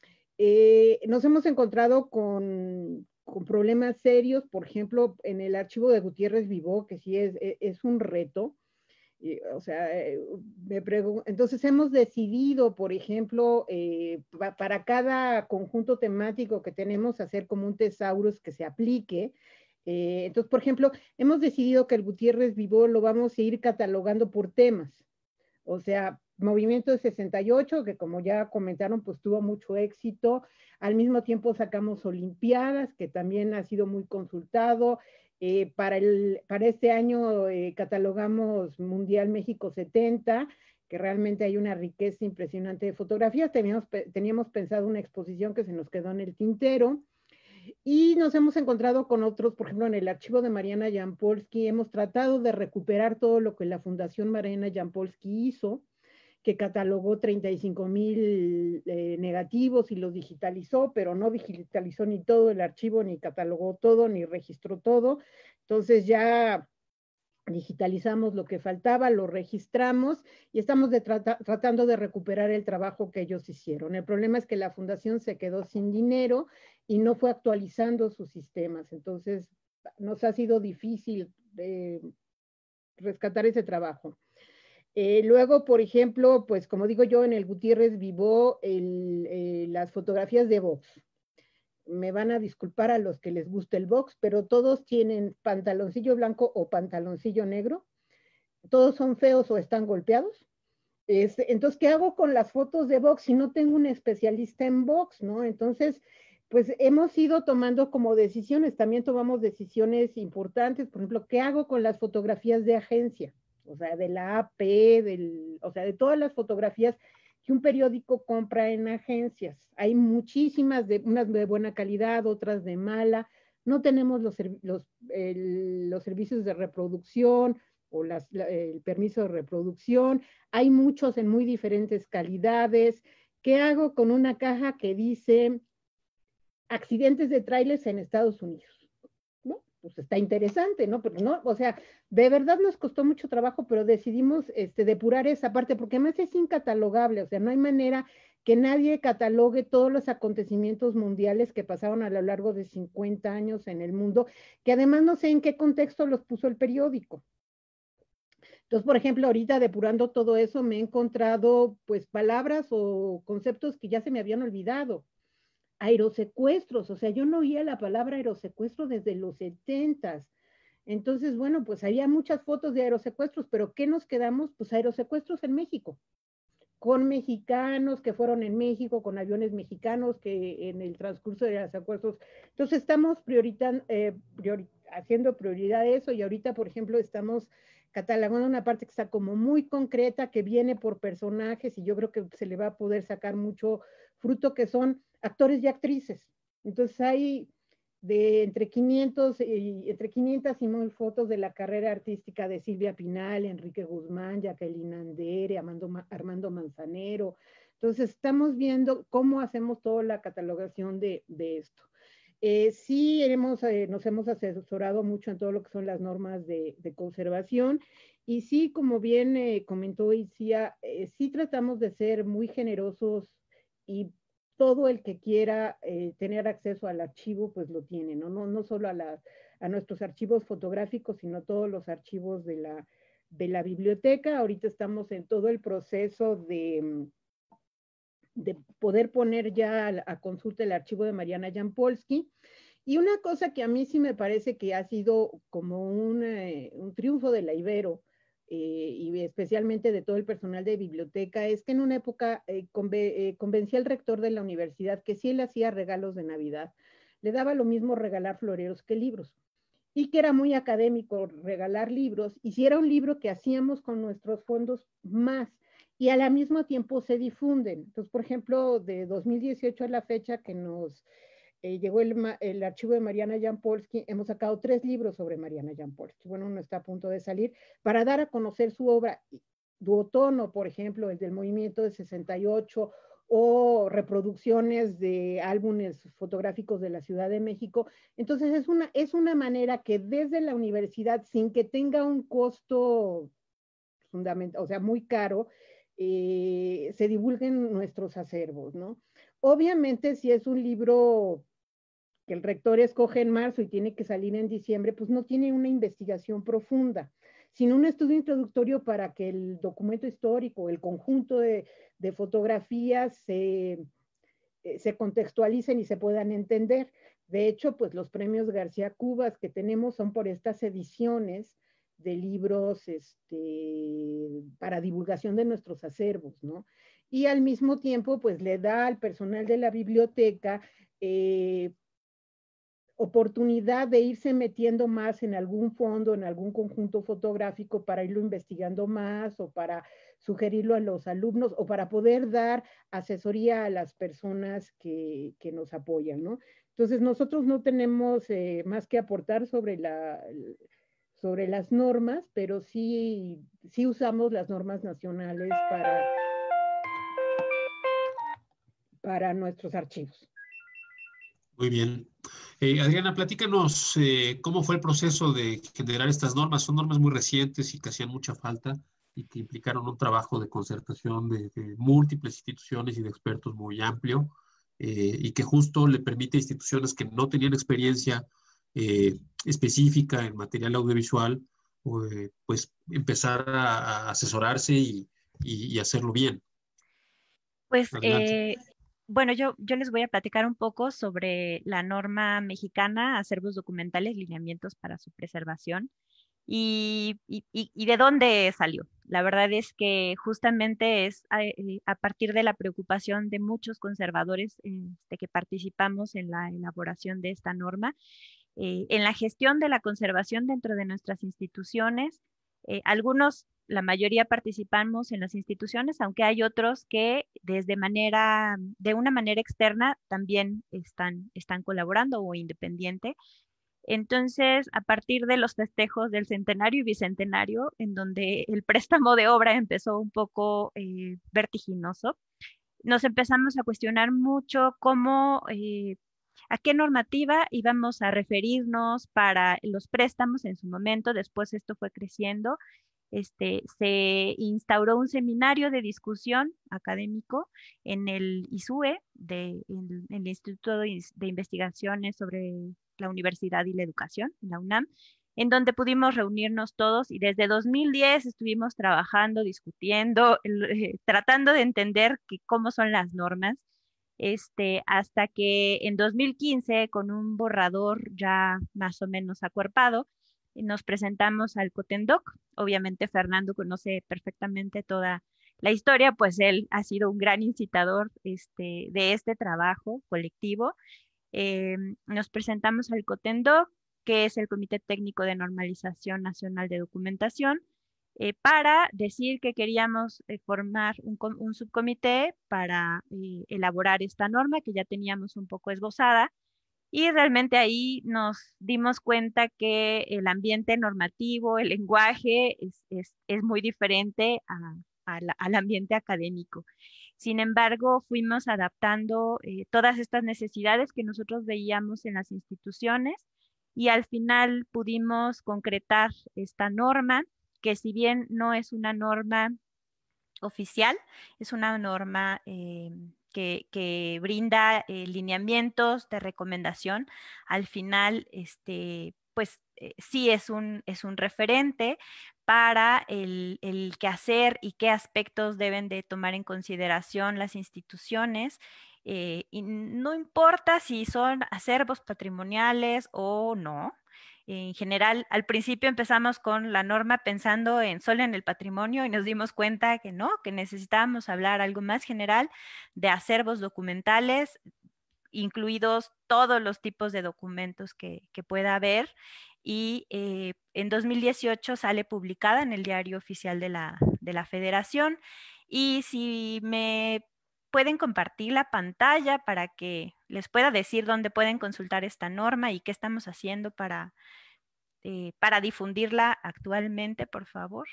Eh, nos hemos encontrado con, con problemas serios, por ejemplo, en el archivo de Gutiérrez Vivó, que sí es, es un reto. Y, o sea, me pregunto, entonces hemos decidido, por ejemplo, eh, pa, para cada conjunto temático que tenemos, hacer como un tesaurus que se aplique. Eh, entonces, por ejemplo, hemos decidido que el Gutiérrez Vivó lo vamos a ir catalogando por temas. O sea, Movimiento de sesenta y ocho, que como ya comentaron, pues tuvo mucho éxito. Al mismo tiempo sacamos Olimpiadas, que también ha sido muy consultado. Eh, para, el, para este año eh, catalogamos Mundial México setenta, que realmente hay una riqueza impresionante de fotografías. Teníamos, teníamos pensado una exposición que se nos quedó en el tintero. Y nos hemos encontrado con otros, por ejemplo, en el archivo de Mariana Jampolsky, hemos tratado de recuperar todo lo que la Fundación Mariana Jampolsky hizo, que catalogó treinta y cinco mil eh, negativos y los digitalizó, pero no digitalizó ni todo el archivo, ni catalogó todo, ni registró todo. Entonces ya digitalizamos lo que faltaba, lo registramos y estamos de trata, tratando de recuperar el trabajo que ellos hicieron. El problema es que la fundación se quedó sin dinero y no fue actualizando sus sistemas. Entonces nos ha sido difícil eh, rescatar ese trabajo. Eh, luego, por ejemplo, pues como digo yo, en el Gutiérrez Vivó el, eh, las fotografías de box. Me van a disculpar a los que les gusta el box, pero todos tienen pantaloncillo blanco o pantaloncillo negro. Todos son feos o están golpeados. Este, entonces, ¿qué hago con las fotos de box si no tengo un especialista en box, no? Entonces, pues hemos ido tomando como decisiones, también tomamos decisiones importantes, por ejemplo, ¿qué hago con las fotografías de agencia? O sea, de la A P, del, o sea, de todas las fotografías que un periódico compra en agencias. Hay muchísimas, de, unas de buena calidad, otras de mala. No tenemos los, los, el, los servicios de reproducción o las, la, el permiso de reproducción. Hay muchos en muy diferentes calidades. ¿Qué hago con una caja que dice accidentes de trailers en Estados Unidos? ¿No? Pues está interesante, ¿no? Pero no, o sea, de verdad nos costó mucho trabajo, pero decidimos este, depurar esa parte, porque además es incatalogable, o sea, no hay manera que nadie catalogue todos los acontecimientos mundiales que pasaron a lo largo de cincuenta años en el mundo, que además no sé en qué contexto los puso el periódico. Entonces, por ejemplo, ahorita depurando todo eso, me he encontrado pues palabras o conceptos que ya se me habían olvidado. Aerosecuestros, o sea, yo no oía la palabra aerosecuestro desde los setentas. Entonces, bueno, pues había muchas fotos de aerosecuestros, pero ¿qué nos quedamos? Pues aerosecuestros en México, con mexicanos que fueron en México, con aviones mexicanos que en el transcurso de aerosecuestros. Entonces, estamos prioritando, eh, priori haciendo prioridad a eso y ahorita, por ejemplo, estamos catalogando una parte que está como muy concreta, que viene por personajes y yo creo que se le va a poder sacar mucho fruto, que son actores y actrices. Entonces hay de entre quinientos y entre quinientas y mil fotos de la carrera artística de Silvia Pinal, Enrique Guzmán, Jacqueline Andere, Armando, Armando Manzanero. Entonces estamos viendo cómo hacemos toda la catalogación de, de esto. Eh, sí hemos, eh, nos hemos asesorado mucho en todo lo que son las normas de, de conservación y sí, como bien eh, comentó Isia, eh, sí tratamos de ser muy generosos y todo el que quiera eh, tener acceso al archivo, pues lo tiene, ¿no? No, no solo a, la, a nuestros archivos fotográficos, sino todos los archivos de la, de la biblioteca. Ahorita estamos en todo el proceso de, de poder poner ya a, a consulta el archivo de Mariana Jampolsky. Y una cosa que a mí sí me parece que ha sido como un, eh, un triunfo de la Ibero, eh, y especialmente de todo el personal de biblioteca, es que en una época eh, conve eh, convencí al rector de la universidad que si él hacía regalos de Navidad, le daba lo mismo regalar floreros que libros. Y que era muy académico regalar libros, y si era un libro que hacíamos con nuestros fondos más, y al mismo tiempo se difunden. Entonces, por ejemplo, de dos mil dieciocho a la fecha que nos eh, llegó el, el, archivo de Mariana Jampolsky, hemos sacado tres libros sobre Mariana Jampolsky. Bueno, uno está a punto de salir, para dar a conocer su obra. Duotono, por ejemplo, el del movimiento de sesenta y ocho, o reproducciones de álbumes fotográficos de la Ciudad de México. Entonces es una, es una manera que desde la universidad, sin que tenga un costo fundamental, o sea, muy caro, eh, se divulguen nuestros acervos, ¿no? Obviamente, si es un libro que el rector escoge en marzo y tiene que salir en diciembre, pues no tiene una investigación profunda, sino un estudio introductorio para que el documento histórico, el conjunto de, de fotografías se, se contextualicen y se puedan entender. De hecho, pues los premios García Cubas que tenemos son por estas ediciones de libros este, para divulgación de nuestros acervos, ¿no? Y al mismo tiempo, pues le da al personal de la biblioteca eh, oportunidad de irse metiendo más en algún fondo, en algún conjunto fotográfico para irlo investigando más, o para sugerirlo a los alumnos, o para poder dar asesoría a las personas que, que nos apoyan, ¿no? Entonces nosotros no tenemos eh, más que aportar sobre, la, sobre las normas, pero sí, sí usamos las normas nacionales para, para nuestros archivos. Muy bien. Eh, Adriana, platícanos eh, cómo fue el proceso de generar estas normas. Son normas muy recientes y que hacían mucha falta y que implicaron un trabajo de concertación de, de múltiples instituciones y de expertos muy amplio, eh, y que justo le permite a instituciones que no tenían experiencia eh, específica en material audiovisual, eh, pues empezar a, a asesorarse y, y, y hacerlo bien. Pues Adelante. eh, bueno, yo, yo les voy a platicar un poco sobre la norma mexicana, acervos documentales, lineamientos para su preservación, y, y, y- y de dónde salió. La verdad es que justamente es a, eh, a partir de la preocupación de muchos conservadores este, que participamos en la elaboración de esta norma, eh, en la gestión de la conservación dentro de nuestras instituciones. Eh, algunos, la mayoría participamos en las instituciones, aunque hay otros que desde manera, de una manera externa también están, están colaborando o independiente. Entonces, a partir de los festejos del centenario y bicentenario, en donde el préstamo de obra empezó un poco eh, vertiginoso, nos empezamos a cuestionar mucho cómo, eh, a qué normativa íbamos a referirnos para los préstamos en su momento. Después esto fue creciendo. Este, se instauró un seminario de discusión académico en el ISUE, de, en, en el Instituto de, de Investigaciones sobre la Universidad y la Educación, la UNAM, en donde pudimos reunirnos todos, y desde dos mil diez estuvimos trabajando, discutiendo, eh, tratando de entender que, cómo son las normas, este, hasta que en dos mil quince, con un borrador ya más o menos acuerpado, nos presentamos al Cotendoc. Obviamente Fernando conoce perfectamente toda la historia, pues él ha sido un gran incitador este, de este trabajo colectivo. Eh, nos presentamos al Cotendoc, que es el Comité Técnico de Normalización Nacional de Documentación, eh, para decir que queríamos eh, formar un, un, subcomité para eh, elaborar esta norma que ya teníamos un poco esbozada. Y realmente ahí nos dimos cuenta que el ambiente normativo, el lenguaje, es, es, es muy diferente a, a la, al ambiente académico. Sin embargo, fuimos adaptando eh, todas estas necesidades que nosotros veíamos en las instituciones, y al final pudimos concretar esta norma, que si bien no es una norma oficial, es una norma eh, que, que, brinda eh, lineamientos de recomendación. Al final, este, pues eh, sí es un, es un referente para el, el qué hacer y qué aspectos deben de tomar en consideración las instituciones Eh, y no importa si son acervos patrimoniales o no. En general, al principio empezamos con la norma pensando en solo en el patrimonio y nos dimos cuenta que no, que necesitábamos hablar algo más general de acervos documentales, incluidos todos los tipos de documentos que, que pueda haber. Y eh, en dos mil dieciocho sale publicada en el Diario Oficial de la, de la Federación. Y si me pueden compartir la pantalla para que les pueda decir dónde pueden consultar esta norma y qué estamos haciendo para, eh, para difundirla actualmente, por favor.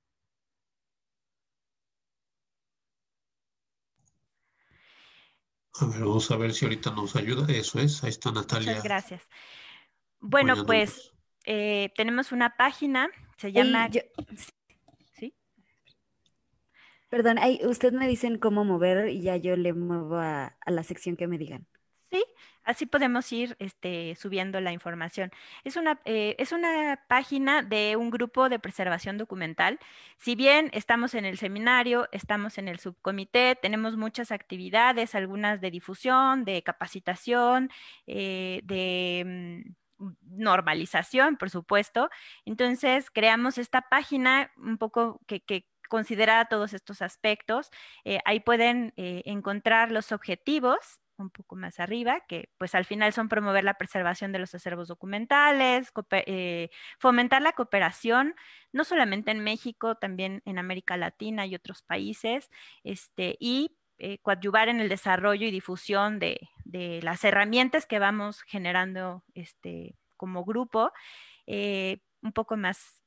A ver, vamos a ver si ahorita nos ayuda. Eso es, ahí está Natalia. Muchas gracias. Bueno, pues eh, tenemos una página, se llama... Yo... ¿Sí? Perdón, ahí usted me dicen cómo mover y ya yo le muevo a, a la sección que me digan. Sí, así podemos ir este, subiendo la información. Es una, eh, es una página de un grupo de preservación documental. Si bien estamos en el seminario, estamos en el subcomité, tenemos muchas actividades, algunas de difusión, de capacitación, eh, de mm, normalización, por supuesto. Entonces, creamos esta página un poco que, que considera todos estos aspectos. Eh, ahí pueden eh, encontrar los objetivos un poco más arriba, que pues al final son promover la preservación de los acervos documentales, eh, fomentar la cooperación, no solamente en México, también en América Latina y otros países, este, y eh, coadyuvar en el desarrollo y difusión de, de las herramientas que vamos generando este, como grupo. Eh, un poco más,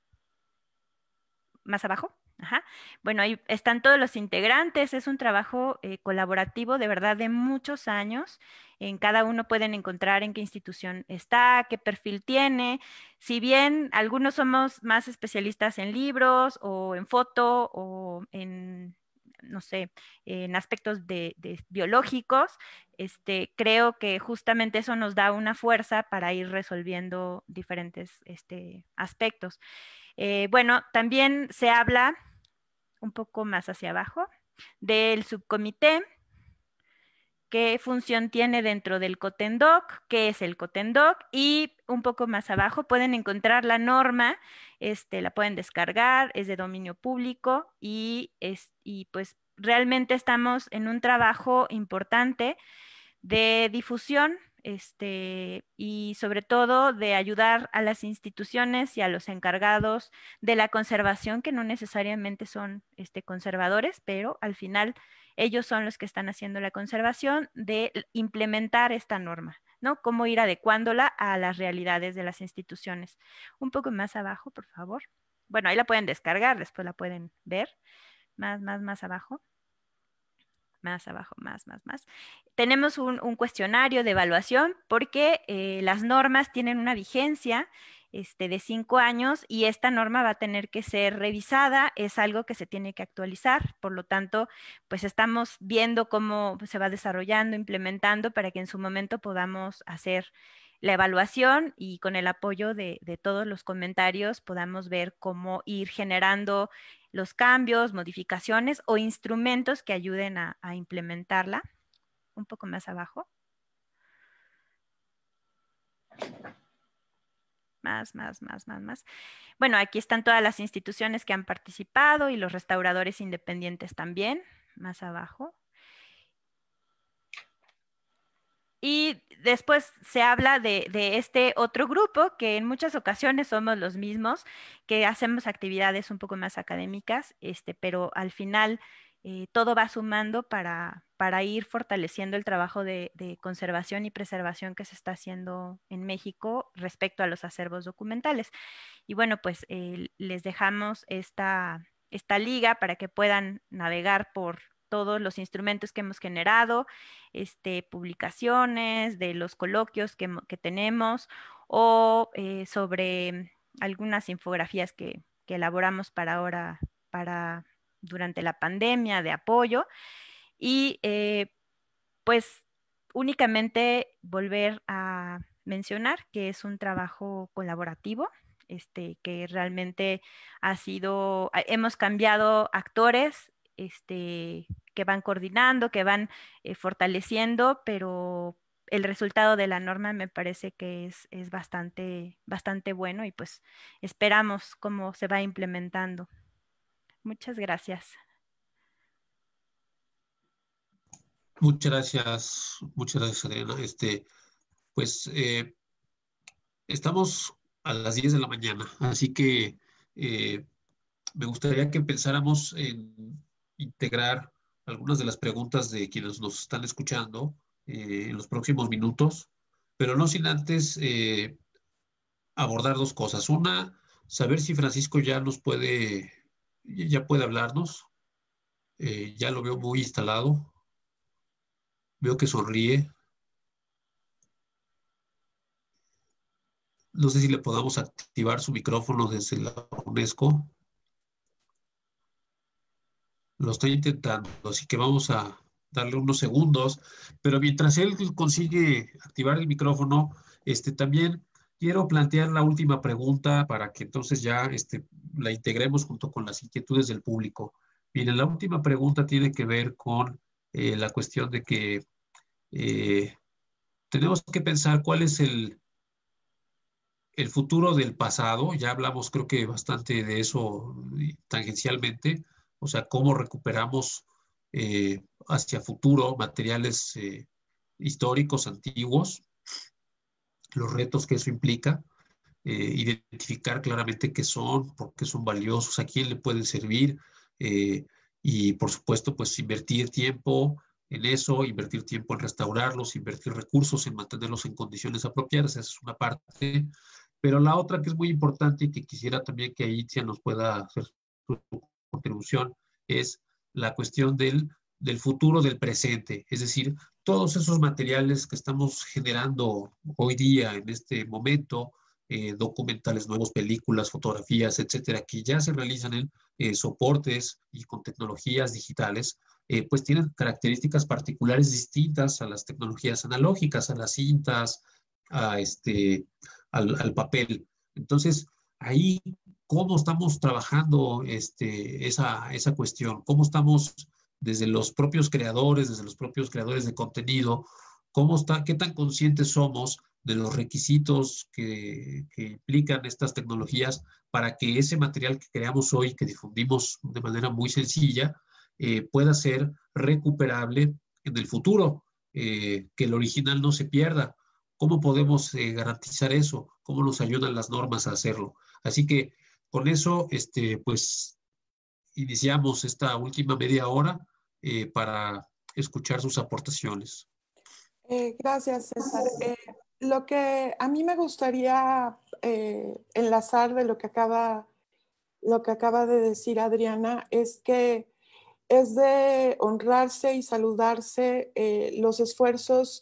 más abajo. Ajá. Bueno, ahí están todos los integrantes, es un trabajo eh, colaborativo de verdad de muchos años. En cada uno pueden encontrar en qué institución está, qué perfil tiene. Si bien algunos somos más especialistas en libros o en foto o en, no sé, en aspectos de, de biológicos, este, creo que justamente eso nos da una fuerza para ir resolviendo diferentes este, aspectos. Eh, bueno, también se habla un poco más hacia abajo del subcomité, qué función tiene dentro del COTENDOC, qué es el COTENDOC, y un poco más abajo pueden encontrar la norma, este, la pueden descargar, es de dominio público y, es, y pues realmente estamos en un trabajo importante de difusión este, y sobre todo de ayudar a las instituciones y a los encargados de la conservación, que no necesariamente son este, conservadores, pero al final ellos son los que están haciendo la conservación, de implementar esta norma, ¿no? Cómo ir adecuándola a las realidades de las instituciones. Un poco más abajo, por favor. Bueno, ahí la pueden descargar, después la pueden ver. Más, más, más abajo. Más abajo, más, más, más. Tenemos un, un cuestionario de evaluación porque eh, las normas tienen una vigencia este, de cinco años y esta norma va a tener que ser revisada, es algo que se tiene que actualizar, por lo tanto, pues estamos viendo cómo se va desarrollando, implementando para que en su momento podamos hacer la evaluación y con el apoyo de, de todos los comentarios podamos ver cómo ir generando los cambios, modificaciones o instrumentos que ayuden a, a implementarla. Un poco más abajo. Más, más, más, más, más. Bueno, aquí están todas las instituciones que han participado y los restauradores independientes también. Más abajo. Y después se habla de, de este otro grupo, que en muchas ocasiones somos los mismos, que hacemos actividades un poco más académicas, este, pero al final eh, todo va sumando para, para ir fortaleciendo el trabajo de, de conservación y preservación que se está haciendo en México respecto a los acervos documentales. Y bueno, pues eh, les dejamos esta, esta liga para que puedan navegar por todos los instrumentos que hemos generado, este, publicaciones de los coloquios que, que tenemos o eh, sobre algunas infografías que, que elaboramos para ahora, para durante la pandemia de apoyo. Y eh, pues únicamente volver a mencionar que es un trabajo colaborativo, este, que realmente ha sido, hemos cambiado actores, este, que van coordinando, que van eh, fortaleciendo, pero el resultado de la norma me parece que es, es bastante, bastante bueno y pues esperamos cómo se va implementando. Muchas gracias. Muchas gracias, muchas gracias, Adriana. Este, pues eh, estamos a las diez de la mañana, así que eh, me gustaría que pensáramos en integrar algunas de las preguntas de quienes nos están escuchando eh, en los próximos minutos, pero no sin antes eh, abordar dos cosas. Una, saber si Francisco ya nos puede, ya puede hablarnos. Eh, ya lo veo muy instalado. Veo que sonríe. No sé si le podamos activar su micrófono desde la UNESCO. Lo estoy intentando, así que vamos a darle unos segundos. Pero mientras él consigue activar el micrófono, este, también quiero plantear la última pregunta para que entonces ya este, la integremos junto con las inquietudes del público. Miren, la última pregunta tiene que ver con eh, la cuestión de que eh, tenemos que pensar cuál es el, el futuro del pasado. Ya hablamos creo que bastante de eso eh, tangencialmente, o sea, cómo recuperamos eh, hacia futuro materiales eh, históricos antiguos, los retos que eso implica, eh, identificar claramente qué son, por qué son valiosos, a quién le pueden servir, eh, y por supuesto, pues invertir tiempo en eso, invertir tiempo en restaurarlos, invertir recursos en mantenerlos en condiciones apropiadas. Esa es una parte. Pero la otra que es muy importante y que quisiera también que Aitzia nos pueda hacer su contribución es la cuestión del, del futuro del presente. Es decir, todos esos materiales que estamos generando hoy día, en este momento, eh, documentales nuevos, películas, fotografías, etcétera, que ya se realizan en eh, soportes y con tecnologías digitales, eh, pues tienen características particulares distintas a las tecnologías analógicas, a las cintas, a este, al, al papel. Entonces, ahí, ¿cómo estamos trabajando este, esa, esa cuestión? ¿Cómo estamos desde los propios creadores, desde los propios creadores de contenido? ¿Cómo está, qué tan conscientes somos de los requisitos que, que implican estas tecnologías para que ese material que creamos hoy, que difundimos de manera muy sencilla, eh, pueda ser recuperable en el futuro, eh, que el original no se pierda? ¿Cómo podemos eh, garantizar eso? ¿Cómo nos ayudan las normas a hacerlo? Así que con eso, este, pues, iniciamos esta última media hora eh, para escuchar sus aportaciones. Eh, gracias, César. Eh, lo que a mí me gustaría eh, enlazar de lo que acaba, lo que acaba de decir Adriana es que es de honrarse y saludarse eh, los esfuerzos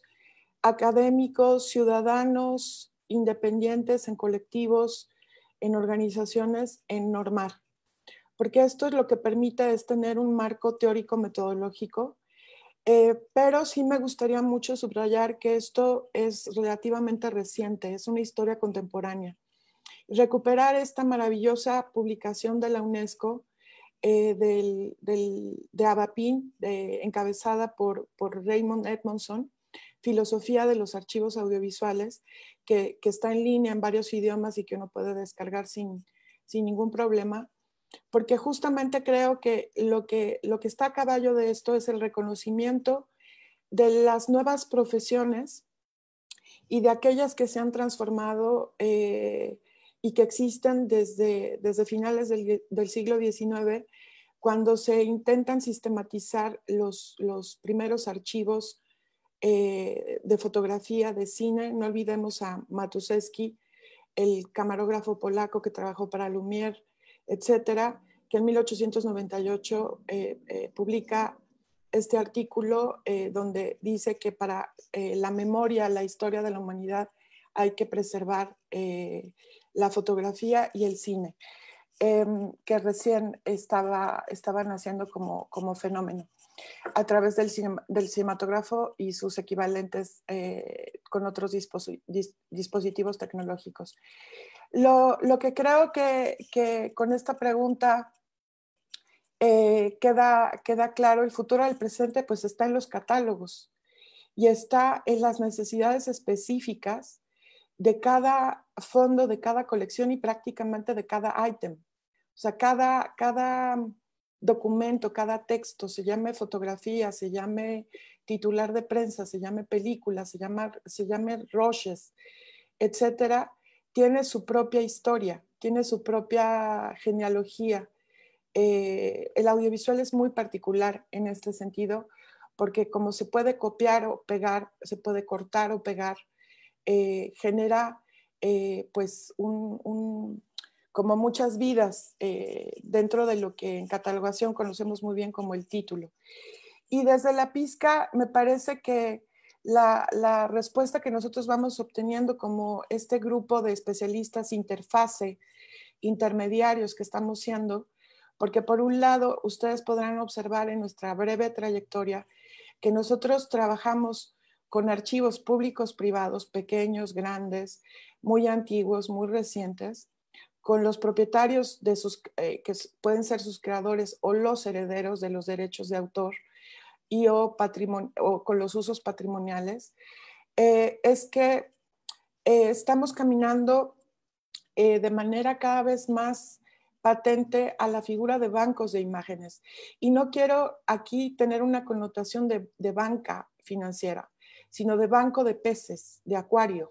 académicos, ciudadanos, independientes, en colectivos, en organizaciones, en normar. Porque esto es lo que permite es tener un marco teórico metodológico. Eh, pero sí me gustaría mucho subrayar que esto es relativamente reciente, es una historia contemporánea. Recuperar esta maravillosa publicación de la UNESCO eh, del, del, de Abapin, de, encabezada por, por Raymond Edmondson, Filosofía de los Archivos Audiovisuales, que, que está en línea en varios idiomas y que uno puede descargar sin, sin ningún problema. Porque justamente creo que lo, que lo que está a caballo de esto es el reconocimiento de las nuevas profesiones y de aquellas que se han transformado eh, y que existen desde, desde finales del, del siglo diecinueve, cuando se intentan sistematizar los, los primeros archivos eh, de fotografía, de cine. No olvidemos a Matuszewski, el camarógrafo polaco que trabajó para Lumière, etcétera, que en mil ochocientos noventa y ocho eh, eh, publica este artículo eh, donde dice que para eh, la memoria, la historia de la humanidad, hay que preservar eh, la fotografía y el cine, eh, que recién estaba, estaba naciendo como, como fenómeno a través del, cine, del cinematógrafo y sus equivalentes eh, con otros disposi dis dispositivos tecnológicos. Lo, lo que creo que, que con esta pregunta eh, queda, queda claro, el futuro del presente pues está en los catálogos y está en las necesidades específicas de cada fondo, de cada colección y prácticamente de cada ítem. O sea, cada, cada documento, cada texto, se llame fotografía, se llame titular de prensa, se llame película, se llame, se llame Roches, etcétera, tiene su propia historia, tiene su propia genealogía. Eh, el audiovisual es muy particular en este sentido, porque como se puede copiar o pegar, se puede cortar o pegar, eh, genera eh, pues un, un, como muchas vidas eh, dentro de lo que en catalogación conocemos muy bien como el título. Y desde la pizca me parece que la, la respuesta que nosotros vamos obteniendo como este grupo de especialistas interfase, intermediarios que estamos siendo, porque por un lado ustedes podrán observar en nuestra breve trayectoria que nosotros trabajamos con archivos públicos, privados, pequeños, grandes, muy antiguos, muy recientes, con los propietarios de sus, eh, que pueden ser sus creadores o los herederos de los derechos de autor y o, patrimonio, o con los usos patrimoniales, eh, es que eh, estamos caminando eh, de manera cada vez más patente a la figura de bancos de imágenes. Y no quiero aquí tener una connotación de, de banca financiera, sino de banco de peces, de acuario.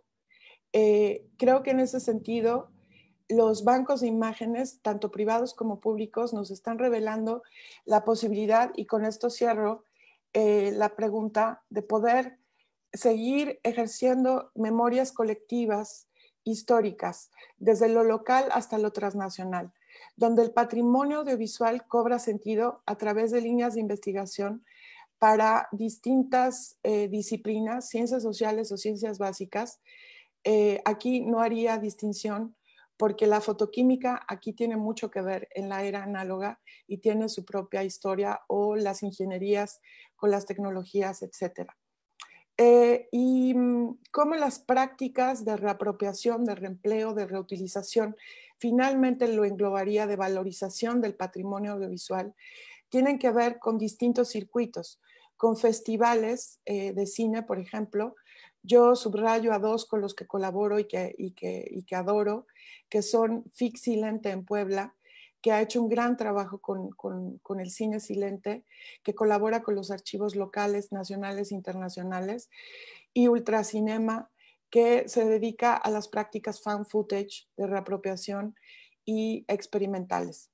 Eh, creo que en ese sentido, los bancos de imágenes, tanto privados como públicos, nos están revelando la posibilidad, y con esto cierro eh, la pregunta, de poder seguir ejerciendo memorias colectivas históricas, desde lo local hasta lo transnacional, donde el patrimonio audiovisual cobra sentido a través de líneas de investigación para distintas eh, disciplinas, ciencias sociales o ciencias básicas. Eh, aquí no haría distinción porque la fotoquímica aquí tiene mucho que ver en la era análoga y tiene su propia historia, o las ingenierías con las tecnologías, etcétera. Eh, y cómo las prácticas de reapropiación, de reempleo, de reutilización, finalmente lo englobaría de valorización del patrimonio audiovisual, tienen que ver con distintos circuitos, con festivales eh, de cine, por ejemplo. Yo subrayo a dos con los que colaboro y que, y que, y que adoro, que son F I C Silente en Puebla, que ha hecho un gran trabajo con, con, con el cine silente, que colabora con los archivos locales, nacionales e internacionales, y Ultracinema, que se dedica a las prácticas fan footage de reapropiación y experimentales.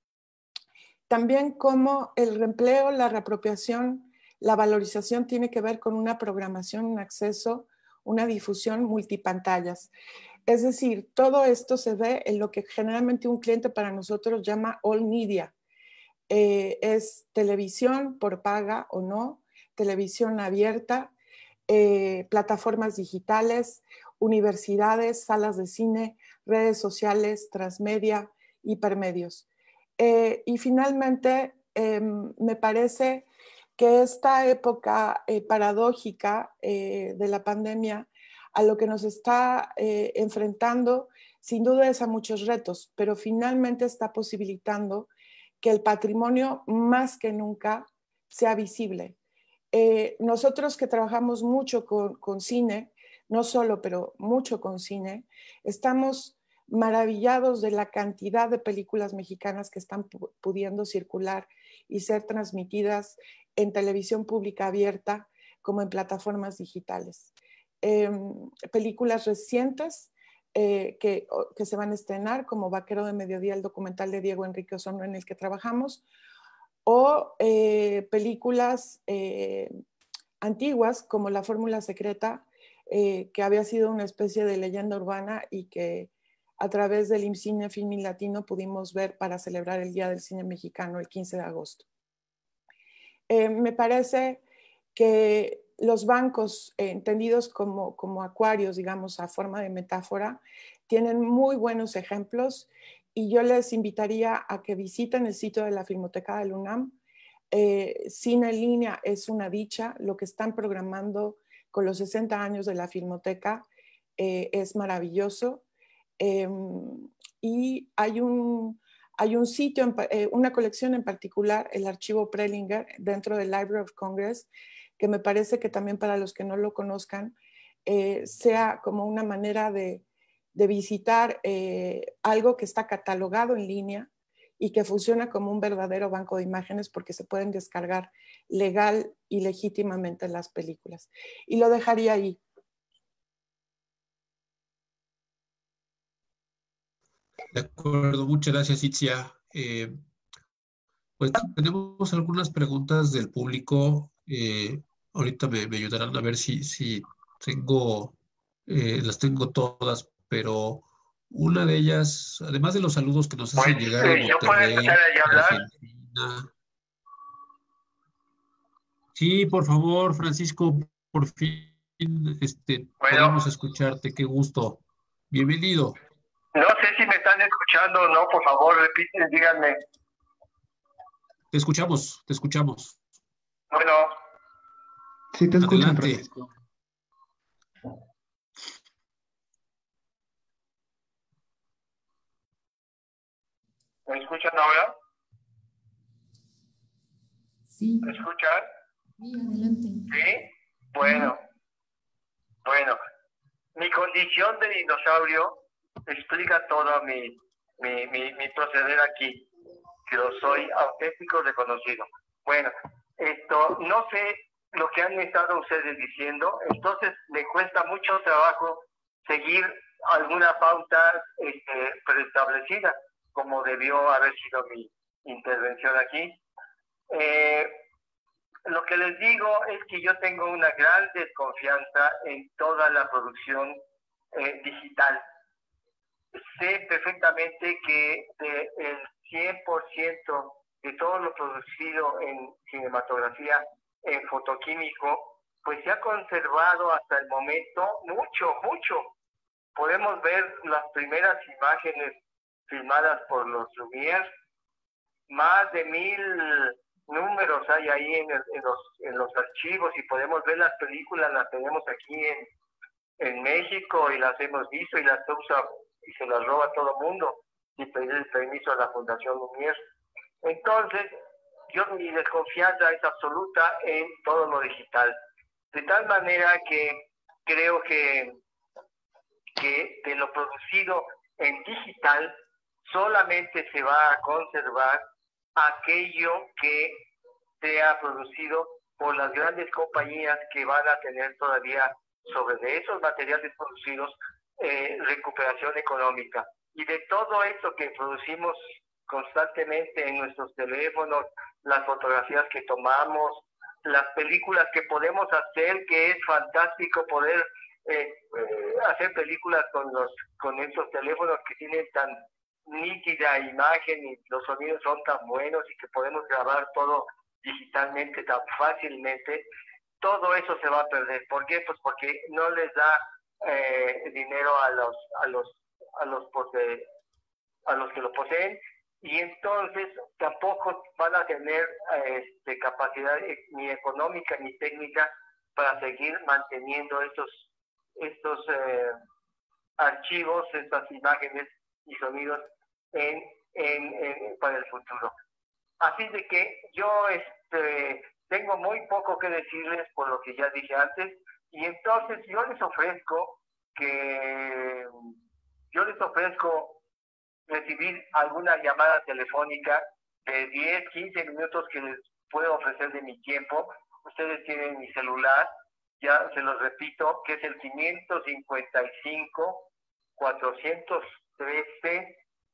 También como el reempleo, la reapropiación, la valorización tiene que ver con una programación, un acceso, una difusión multipantallas. Es decir, todo esto se ve en lo que generalmente un cliente para nosotros llama all media. Eh, es televisión por paga o no, televisión abierta, eh, plataformas digitales, universidades, salas de cine, redes sociales, transmedia, hipermedios. Eh, y finalmente, eh, me parece que esta época eh, paradójica eh, de la pandemia a lo que nos está eh, enfrentando, sin duda es a muchos retos, pero finalmente está posibilitando que el patrimonio más que nunca sea visible. Eh, nosotros que trabajamos mucho con, con cine, no solo, pero mucho con cine, estamos maravillados de la cantidad de películas mexicanas que están pudiendo circular y ser transmitidas en televisión pública abierta como en plataformas digitales. Eh, películas recientes eh, que, que se van a estrenar, como Vaquero de Mediodía, el documental de Diego Enrique Osorno en el que trabajamos, o eh, películas eh, antiguas como La Fórmula Secreta, eh, que había sido una especie de leyenda urbana y que a través del IMCINE Filmin Latino pudimos ver para celebrar el Día del Cine Mexicano el quince de agosto. Eh, me parece que los bancos, eh, entendidos como, como acuarios, digamos, a forma de metáfora, tienen muy buenos ejemplos y yo les invitaría a que visiten el sitio de la Filmoteca del UNAM. Eh, cine en línea es una dicha, lo que están programando con los sesenta años de la Filmoteca eh, es maravilloso. Eh, y hay un, Hay un sitio, en, eh, una colección en particular, el archivo Prelinger, dentro del Library of Congress, que me parece que también para los que no lo conozcan, eh, sea como una manera de, de visitar eh, algo que está catalogado en línea y que funciona como un verdadero banco de imágenes porque se pueden descargar legal y legítimamente las películas. Y lo dejaría ahí. De acuerdo, muchas gracias, Itzia. Eh, pues tenemos algunas preguntas del público. Eh, ahorita me, me ayudarán a ver si, si tengo, eh, las tengo todas, pero una de ellas, además de los saludos que nos hacen Pues, llegar de eh, yo puedo Monterrey, empezar a de hablar. Argentina. Sí, por favor, Francisco, por fin este, Bueno, podemos escucharte. Qué gusto. Bienvenido. no sé si me están escuchando o no, por favor, repiten, díganme. Te escuchamos, te escuchamos. Bueno. Sí, te escuchan, Adelante. Francisco. ¿Me escuchan ahora? Sí. ¿Me escuchan? Sí, adelante. Sí. Bueno. Bueno. Mi condición de dinosaurio explica todo mi, mi, mi, mi proceder aquí, que lo soy auténtico reconocido. Bueno, esto, no sé lo que han estado ustedes diciendo, entonces me cuesta mucho trabajo seguir alguna pauta este, preestablecida, como debió haber sido mi intervención aquí. Eh, lo que les digo es que yo tengo una gran desconfianza en toda la producción eh, digital. Sé perfectamente que de el cien por ciento de todo lo producido en cinematografía, en fotoquímico, pues se ha conservado hasta el momento mucho, mucho. Podemos ver las primeras imágenes filmadas por los Lumière, más de mil números hay ahí en, el, en, los, en los archivos y podemos ver las películas, las tenemos aquí en, en México y las hemos visto y las usa y se las roba todo el mundo sin pedir el permiso a la Fundación Lumière. Entonces, yo mi desconfianza es absoluta en todo lo digital. De tal manera que creo que, que de lo producido en digital solamente se va a conservar aquello que sea producido por las grandes compañías que van a tener todavía sobre de esos materiales producidos eh, recuperación económica. Y de todo esto que producimos constantemente en nuestros teléfonos, las fotografías que tomamos, las películas que podemos hacer, que es fantástico poder eh, eh, hacer películas con los con estos teléfonos que tienen tan nítida imagen y los sonidos son tan buenos y que podemos grabar todo digitalmente tan fácilmente. Todo eso se va a perder. ¿Por qué? Pues porque no les da eh, dinero a los a los a los pose a los que lo poseen y entonces tampoco van a tener este, capacidad ni económica ni técnica para seguir manteniendo estos estos eh, archivos, estas imágenes y sonidos en, en, en para el futuro. Así de que yo este tengo muy poco que decirles por lo que ya dije antes, y entonces yo les ofrezco que yo les ofrezco recibir alguna llamada telefónica de diez, quince minutos que les puedo ofrecer de mi tiempo. Ustedes tienen mi celular, ya se los repito, que es el quinientos cincuenta y cinco, cuatrocientos trece,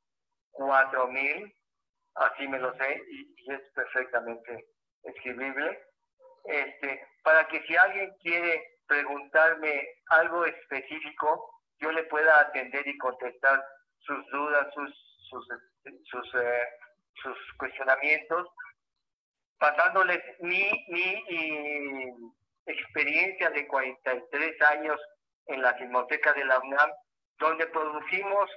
cuatro mil, así me lo sé, y, y es perfectamente escribible, este, para que si alguien quiere preguntarme algo específico, yo le pueda atender y contestar sus dudas, sus sus sus, eh, sus cuestionamientos, pasándoles mi, mi y experiencia de cuarenta y tres años en la Filmoteca de la UNAM, donde producimos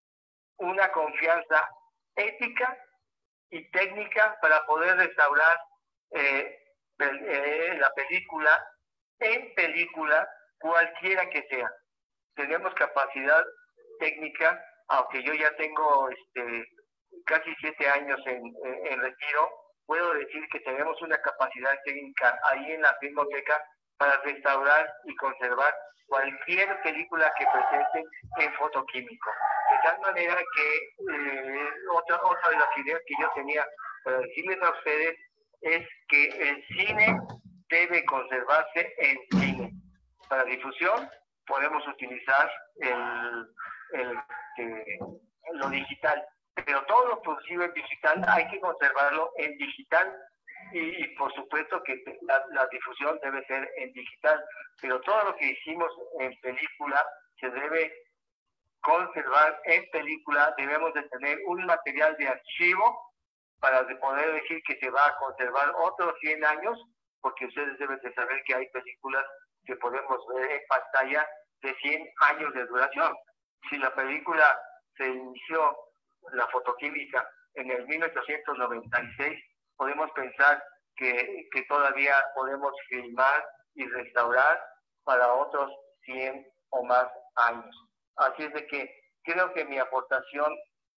una confianza ética y técnica para poder restaurar eh, eh, la película en película, cualquiera que sea. Tenemos capacidad técnica, aunque yo ya tengo este, casi siete años en, en, en retiro, puedo decir que tenemos una capacidad técnica ahí en la Filmoteca para restaurar y conservar cualquier película que presenten en fotoquímico. De tal manera que eh, otra, otra de las ideas que yo tenía para decirles a ustedes es que el cine debe conservarse en cine. Para difusión podemos utilizar el, el, el, lo digital, pero todo lo producido en digital hay que conservarlo en digital y, y por supuesto que la, la difusión debe ser en digital, pero todo lo que hicimos en película se debe conservar en película. Debemos de tener un material de archivo para poder decir que se va a conservar otros cien años, porque ustedes deben de saber que hay películas que podemos ver en pantalla de cien años de duración. Si la película se inició, la fotoquímica, en el mil ochocientos noventa y seis, podemos pensar que, que todavía podemos filmar y restaurar para otros cien o más años. Así es de que creo que mi aportación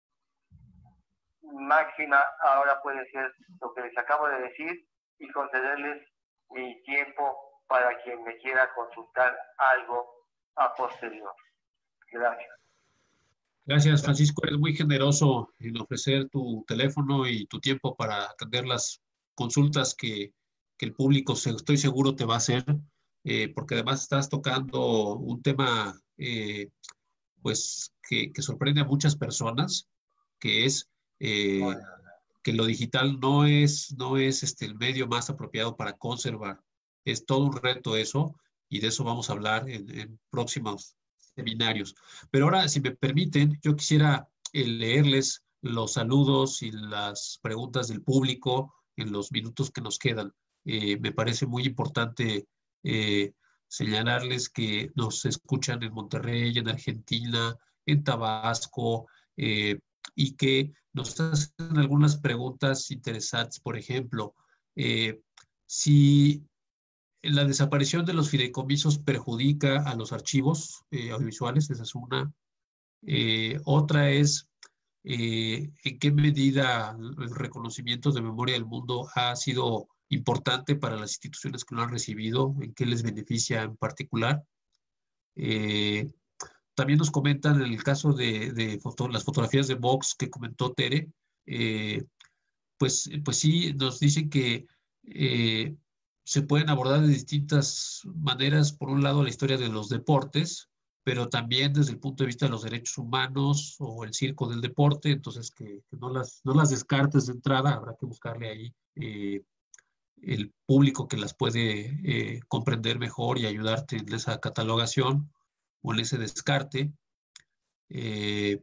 máxima ahora puede ser lo que les acabo de decir y concederles mi tiempo para quien me quiera consultar algo a posterior. Gracias. Gracias, Francisco. Eres muy generoso en ofrecer tu teléfono y tu tiempo para atender las consultas que, que el público, estoy seguro, te va a hacer, eh, porque además estás tocando un tema eh, pues, que, que sorprende a muchas personas, que es eh, que lo digital no es, no es este, el medio más apropiado para conservar. Es todo un reto eso, y de eso vamos a hablar en, en próximos seminarios. Pero ahora, si me permiten, yo quisiera eh, leerles los saludos y las preguntas del público en los minutos que nos quedan. Eh, me parece muy importante eh, señalarles que nos escuchan en Monterrey, en Argentina, en Tabasco, eh, y que nos hacen algunas preguntas interesantes. Por ejemplo, eh, si la desaparición de los fideicomisos perjudica a los archivos eh, audiovisuales, esa es una. Eh, otra es eh, en qué medida el reconocimiento de Memoria del Mundo ha sido importante para las instituciones que lo han recibido, en qué les beneficia en particular. Eh, también nos comentan en el caso de, de foto, las fotografías de Vox que comentó Tere, eh, pues, pues sí, nos dicen que eh, se pueden abordar de distintas maneras. Por un lado, la historia de los deportes, pero también desde el punto de vista de los derechos humanos o el circo del deporte. Entonces, que, que no, las, no las descartes de entrada, habrá que buscarle ahí eh, el público que las puede eh, comprender mejor y ayudarte en esa catalogación o en ese descarte. Eh,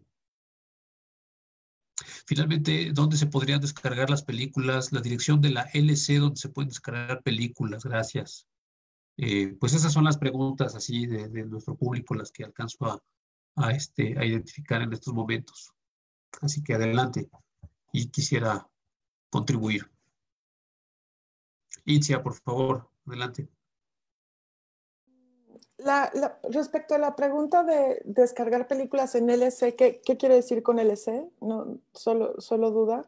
Finalmente, ¿dónde se podrían descargar las películas? La dirección de la L C donde se pueden descargar películas. Gracias. Eh, pues esas son las preguntas así de, de nuestro público, las que alcanzo a, a, este, a identificar en estos momentos. Así que adelante. Y quisiera contribuir. Itzia, por favor, adelante. La, la, respecto a la pregunta de descargar películas en L C, ¿qué, qué quiere decir con L C? No, solo, solo duda.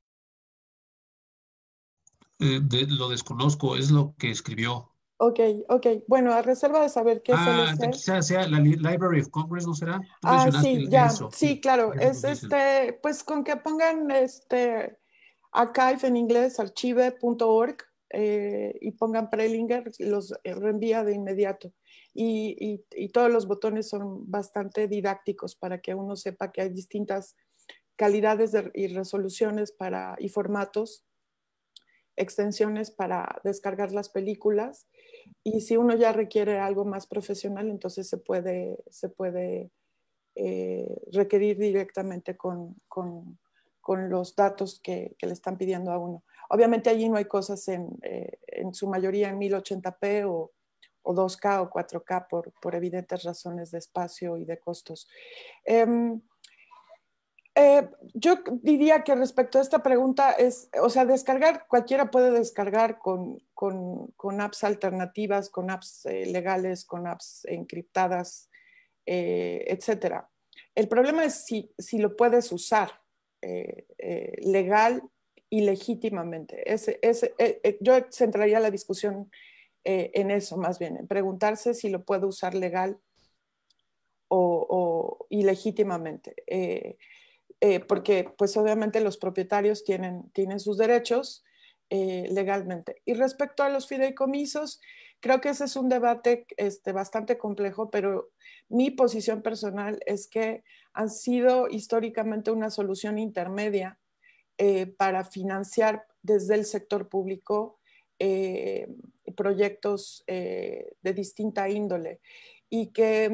Eh, de, lo desconozco, es lo que escribió. Ok, ok. Bueno, a reserva de saber qué ah, es L C. Quizás sea la Library of Congress, ¿no será? Tú ah, mencionaste sí, ya. eso. Sí, Sí, claro. eso Es este, pues con que pongan este archive en inglés, archive punto org, eh, y pongan Prelinger, los reenvía de inmediato. Y, y, y todos los botones son bastante didácticos para que uno sepa que hay distintas calidades de, y resoluciones para, y formatos, extensiones para descargar las películas. Y si uno ya requiere algo más profesional, entonces se puede, se puede eh, requerir directamente con, con, con los datos que, que le están pidiendo a uno. Obviamente allí no hay cosas en, eh, en su mayoría en mil ochenta p o o dos K o cuatro K por, por evidentes razones de espacio y de costos. Eh, eh, yo diría que respecto a esta pregunta es, o sea, descargar, cualquiera puede descargar con, con, con apps alternativas, con apps eh, legales, con apps encriptadas, eh, etcétera. El problema es si, si lo puedes usar. eh, eh, legal y legítimamente. Ese, ese, eh, yo centraría la discusión eh, en eso más bien, en preguntarse si lo puedo usar legal o, o ilegítimamente. Eh, eh, porque pues obviamente los propietarios tienen, tienen sus derechos eh, legalmente. Y respecto a los fideicomisos, creo que ese es un debate este, bastante complejo, pero mi posición personal es que han sido históricamente una solución intermedia eh, para financiar desde el sector público eh, proyectos eh, de distinta índole y que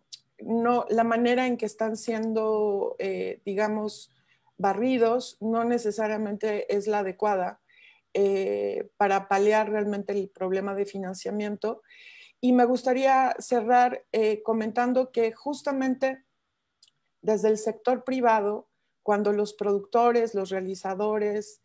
no, la manera en que están siendo, eh, digamos, barridos no necesariamente es la adecuada eh, para paliar realmente el problema de financiamiento. Y me gustaría cerrar eh, comentando que justamente desde el sector privado, cuando los productores, los realizadores,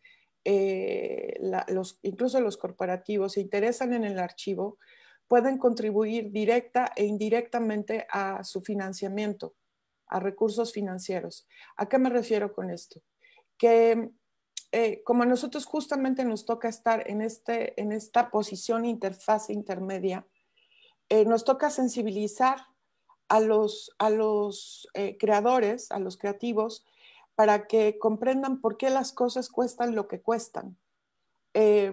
eh, la, los, incluso los corporativos se interesan en el archivo, pueden contribuir directa e indirectamente a su financiamiento, a recursos financieros. ¿A qué me refiero con esto? Que eh, como a nosotros justamente nos toca estar en, este, en esta posición interfaz intermedia, eh, nos toca sensibilizar a los, a los eh, creadores, a los creativos, para que comprendan por qué las cosas cuestan lo que cuestan. Eh,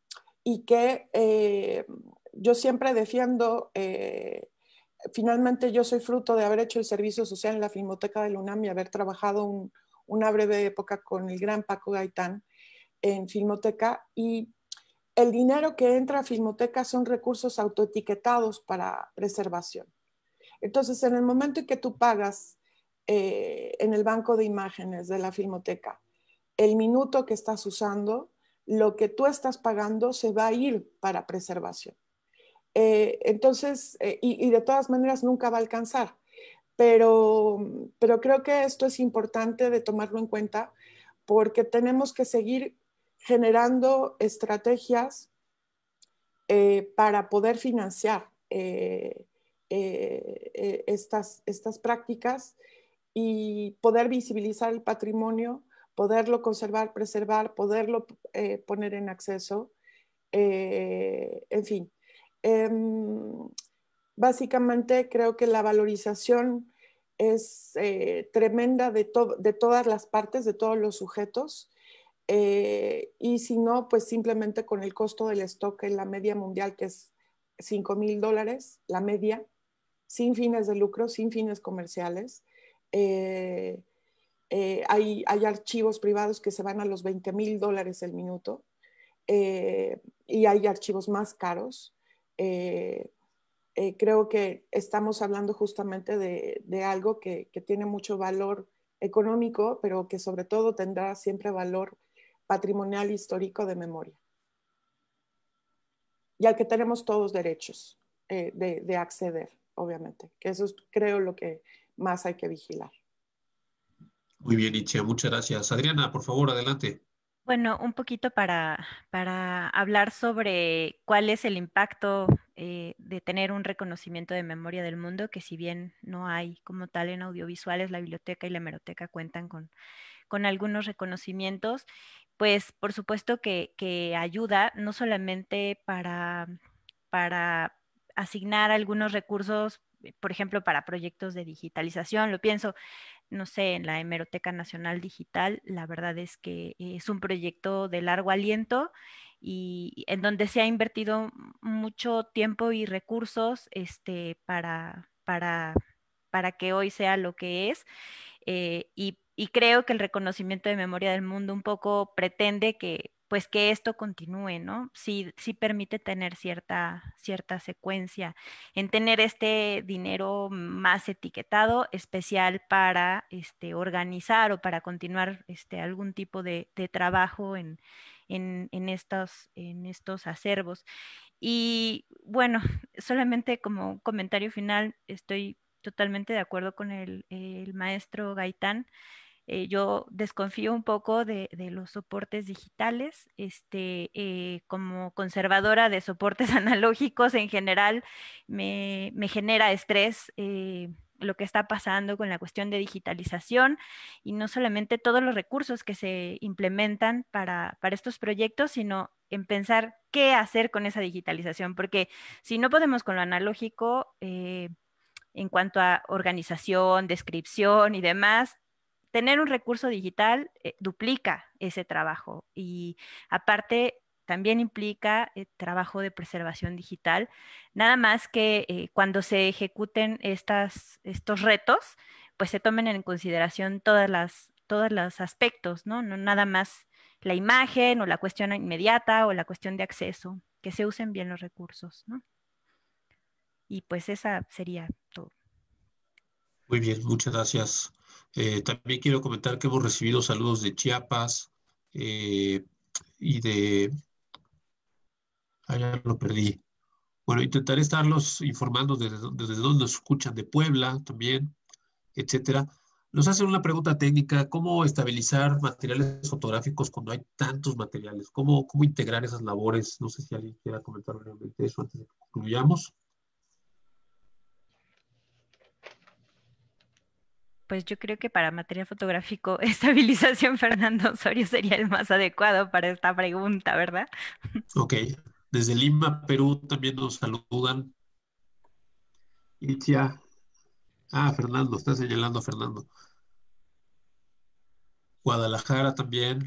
y que eh, yo siempre defiendo, eh, finalmente yo soy fruto de haber hecho el servicio social en la Filmoteca de la UNAM y haber trabajado un, una breve época con el gran Paco Gaitán en Filmoteca, y el dinero que entra a Filmoteca son recursos autoetiquetados para preservación. Entonces, en el momento en que tú pagas eh, en el banco de imágenes de la Filmoteca el minuto que estás usando, lo que tú estás pagando se va a ir para preservación. Eh, entonces, eh, y, y de todas maneras nunca va a alcanzar. Pero, pero creo que esto es importante de tomarlo en cuenta porque tenemos que seguir generando estrategias eh, para poder financiar eh, eh, eh, estas, estas prácticas y poder visibilizar el patrimonio, poderlo conservar, preservar, poderlo eh, poner en acceso, eh, en fin. Eh, básicamente creo que la valorización es eh, tremenda de, to de todas las partes, de todos los sujetos, eh, y si no, pues simplemente con el costo del stock en la media mundial, que es cinco mil dólares, la media, sin fines de lucro, sin fines comerciales. Eh, eh, hay, hay archivos privados que se van a los veinte mil dólares el minuto, eh, y hay archivos más caros. Eh, eh, creo que estamos hablando justamente de, de algo que, que tiene mucho valor económico, pero que sobre todo tendrá siempre valor patrimonial histórico de memoria. Y al que tenemos todos derechos eh, de, de acceder, obviamente, que eso es, creo, lo que más hay que vigilar. Muy bien, Itzia, muchas gracias. Adriana, por favor, adelante. Bueno, un poquito para, para hablar sobre cuál es el impacto eh, de tener un reconocimiento de memoria del mundo, que si bien no hay como tal en audiovisuales, la biblioteca y la hemeroteca cuentan con, con algunos reconocimientos, pues por supuesto que, que ayuda no solamente para, para asignar algunos recursos, por ejemplo, para proyectos de digitalización, lo pienso, no sé, en la Hemeroteca Nacional Digital, la verdad es que es un proyecto de largo aliento y en donde se ha invertido mucho tiempo y recursos este, para, para, para que hoy sea lo que es. Eh, y, y creo que el reconocimiento de memoria del mundo un poco pretende que pues que esto continúe, ¿no? Sí, sí permite tener cierta, cierta secuencia en tener este dinero más etiquetado, especial para este, organizar o para continuar este, algún tipo de, de trabajo en, en, en, estos, en estos acervos. Y bueno, solamente como comentario final, estoy totalmente de acuerdo con el, el maestro Gaitán. Eh, yo desconfío un poco de, de los soportes digitales, este, eh, como conservadora de soportes analógicos en general, me, me genera estrés eh, lo que está pasando con la cuestión de digitalización y no solamente todos los recursos que se implementan para, para estos proyectos, sino en pensar qué hacer con esa digitalización, porque si no podemos con lo analógico, eh, en cuanto a organización, descripción y demás, tener un recurso digital eh, duplica ese trabajo y aparte también implica eh, trabajo de preservación digital, nada más que eh, cuando se ejecuten estas, estos retos, pues se tomen en consideración todas las, todos los aspectos, ¿no? No nada más la imagen o la cuestión inmediata o la cuestión de acceso, que se usen bien los recursos, ¿no? Y pues esa sería todo. Muy bien, muchas gracias. Eh, también quiero comentar que hemos recibido saludos de Chiapas eh, y de... Ah, ya lo perdí. Bueno, intentaré estarlos informando desde, desde dónde nos escuchan, de Puebla también, etcétera. Nos hacen una pregunta técnica: ¿cómo estabilizar materiales fotográficos cuando hay tantos materiales? ¿Cómo, cómo integrar esas labores? No sé si alguien quiera comentar brevemente eso antes de que concluyamos. Pues yo creo que para material fotográfico, estabilización Fernando Osorio sería el más adecuado para esta pregunta, ¿verdad? Ok. Desde Lima, Perú, también nos saludan. Itzia. Ah, Fernando, está señalando a Fernando. Guadalajara también.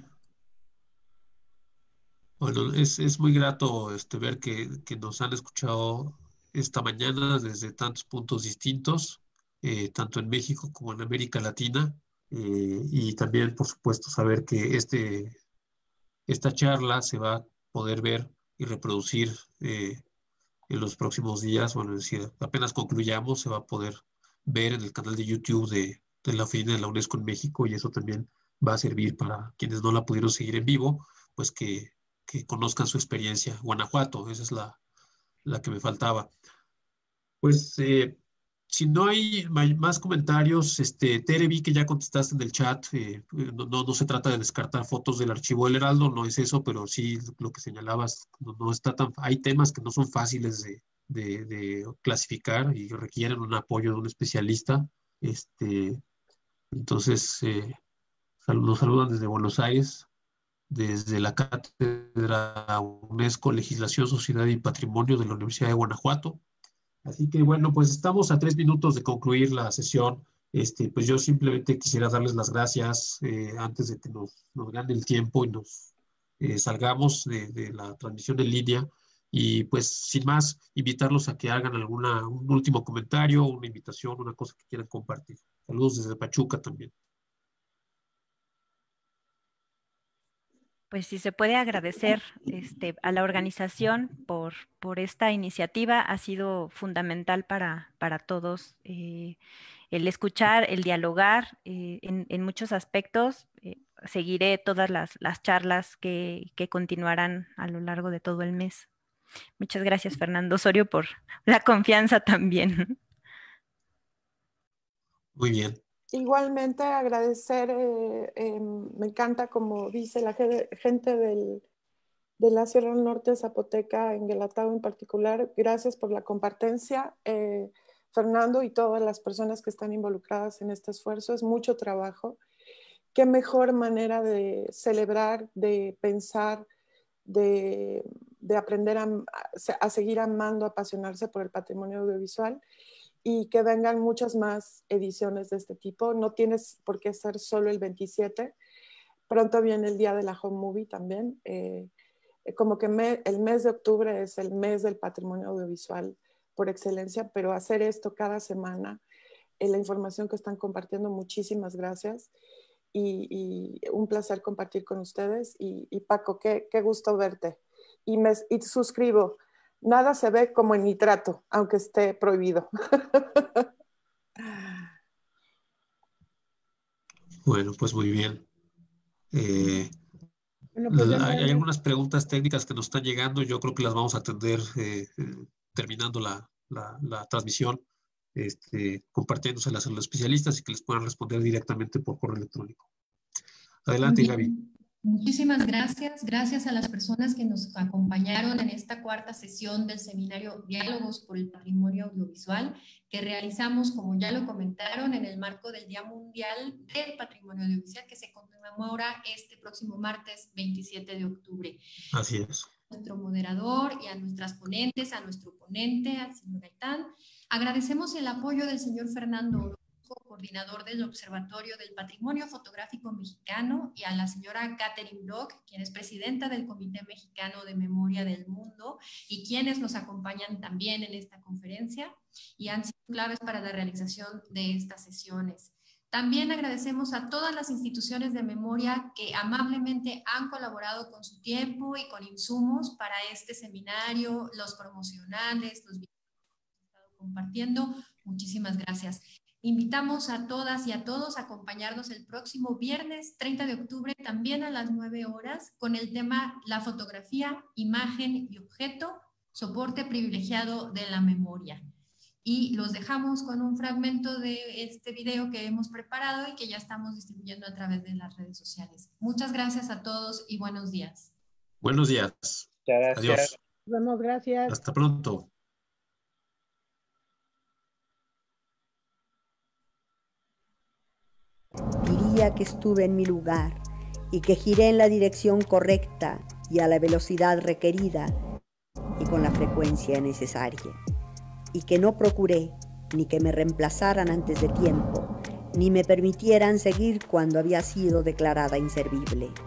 Bueno, es, es muy grato este, ver que, que nos han escuchado esta mañana desde tantos puntos distintos, eh, tanto en México como en América Latina, eh, y también, por supuesto, saber que este, esta charla se va a poder ver y reproducir eh, en los próximos días. Bueno, es decir, apenas concluyamos, se va a poder ver en el canal de YouTube de, de la Oficina de la UNESCO en México, y eso también va a servir para quienes no la pudieron seguir en vivo, pues que, que conozcan su experiencia. Guanajuato, esa es la, la que me faltaba. Pues eh, si no hay may- más comentarios, este, Tere, vi que ya contestaste en el chat. Eh, eh, no, no, no se trata de descartar fotos del archivo del Heraldo, no es eso, pero sí lo que señalabas, no, no está tan, hay temas que no son fáciles de, de, de clasificar y requieren un apoyo de un especialista. Este, entonces, eh, sal- nos saludan desde Buenos Aires, desde la Cátedra UNESCO, Legislación, Sociedad y Patrimonio de la Universidad de Guanajuato. Así que bueno, pues estamos a tres minutos de concluir la sesión. Este, pues yo simplemente quisiera darles las gracias eh, antes de que nos, nos gane el tiempo y nos eh, salgamos de, de la transmisión en línea. Y pues sin más, invitarlos a que hagan alguna, un último comentario, una invitación, una cosa que quieran compartir. Saludos desde Pachuca también. Pues sí, se puede agradecer este, a la organización por, por esta iniciativa. Ha sido fundamental para, para todos eh, el escuchar, el dialogar eh, en, en muchos aspectos. Eh, seguiré todas las, las charlas que, que continuarán a lo largo de todo el mes. Muchas gracias, Fernando Osorio, por la confianza también. Muy bien. Igualmente agradecer, eh, eh, me encanta como dice la gente del, de la Sierra Norte Zapoteca, en Guelatao en particular, gracias por la compartencia, eh, Fernando y todas las personas que están involucradas en este esfuerzo, es mucho trabajo. Qué mejor manera de celebrar, de pensar, de, de aprender a, a seguir amando, apasionarse por el patrimonio audiovisual, y que vengan muchas más ediciones de este tipo. No tienes por qué ser solo el veintisiete. Pronto viene el día de la Home Movie también. Eh, como que me, el mes de octubre es el mes del patrimonio audiovisual por excelencia, pero hacer esto cada semana, eh, la información que están compartiendo, muchísimas gracias. Y, y un placer compartir con ustedes. Y, y Paco, qué, qué gusto verte. Y, me, y suscribo. Nada se ve como en nitrato, aunque esté prohibido. Bueno, pues muy bien. Eh, Bueno, pues de hay, hay manera, algunas preguntas técnicas que nos están llegando. Yo creo que las vamos a atender eh, eh, terminando la, la, la transmisión, este, compartiéndoselas a los especialistas y que les puedan responder directamente por correo electrónico. Adelante, Bien, Gaby. Muchísimas gracias. Gracias a las personas que nos acompañaron en esta cuarta sesión del seminario Diálogos por el Patrimonio Audiovisual, que realizamos, como ya lo comentaron, en el marco del Día Mundial del Patrimonio Audiovisual, que se conmemora este próximo martes veintisiete de octubre. Así es. A nuestro moderador y a nuestras ponentes, a nuestro ponente, al señor Gaitán. Agradecemos el apoyo del señor Fernando Orozco, coordinador del Observatorio del Patrimonio Fotográfico Mexicano, y a la señora Catherine Bloch, quien es presidenta del Comité Mexicano de Memoria del Mundo, y quienes nos acompañan también en esta conferencia y han sido claves para la realización de estas sesiones. También agradecemos a todas las instituciones de memoria que amablemente han colaborado con su tiempo y con insumos para este seminario, los promocionales, los videos que hemos estado compartiendo. Muchísimas gracias. Invitamos a todas y a todos a acompañarnos el próximo viernes treinta de octubre, también a las nueve horas, con el tema La fotografía, imagen y objeto, soporte privilegiado de la memoria. Y los dejamos con un fragmento de este video que hemos preparado y que ya estamos distribuyendo a través de las redes sociales. Muchas gracias a todos y buenos días. Buenos días. Gracias. Adiós. Nos vemos, gracias. Hasta pronto. Diría que estuve en mi lugar y que giré en la dirección correcta y a la velocidad requerida y con la frecuencia necesaria, y que no procuré ni que me reemplazaran antes de tiempo, ni me permitieran seguir cuando había sido declarada inservible.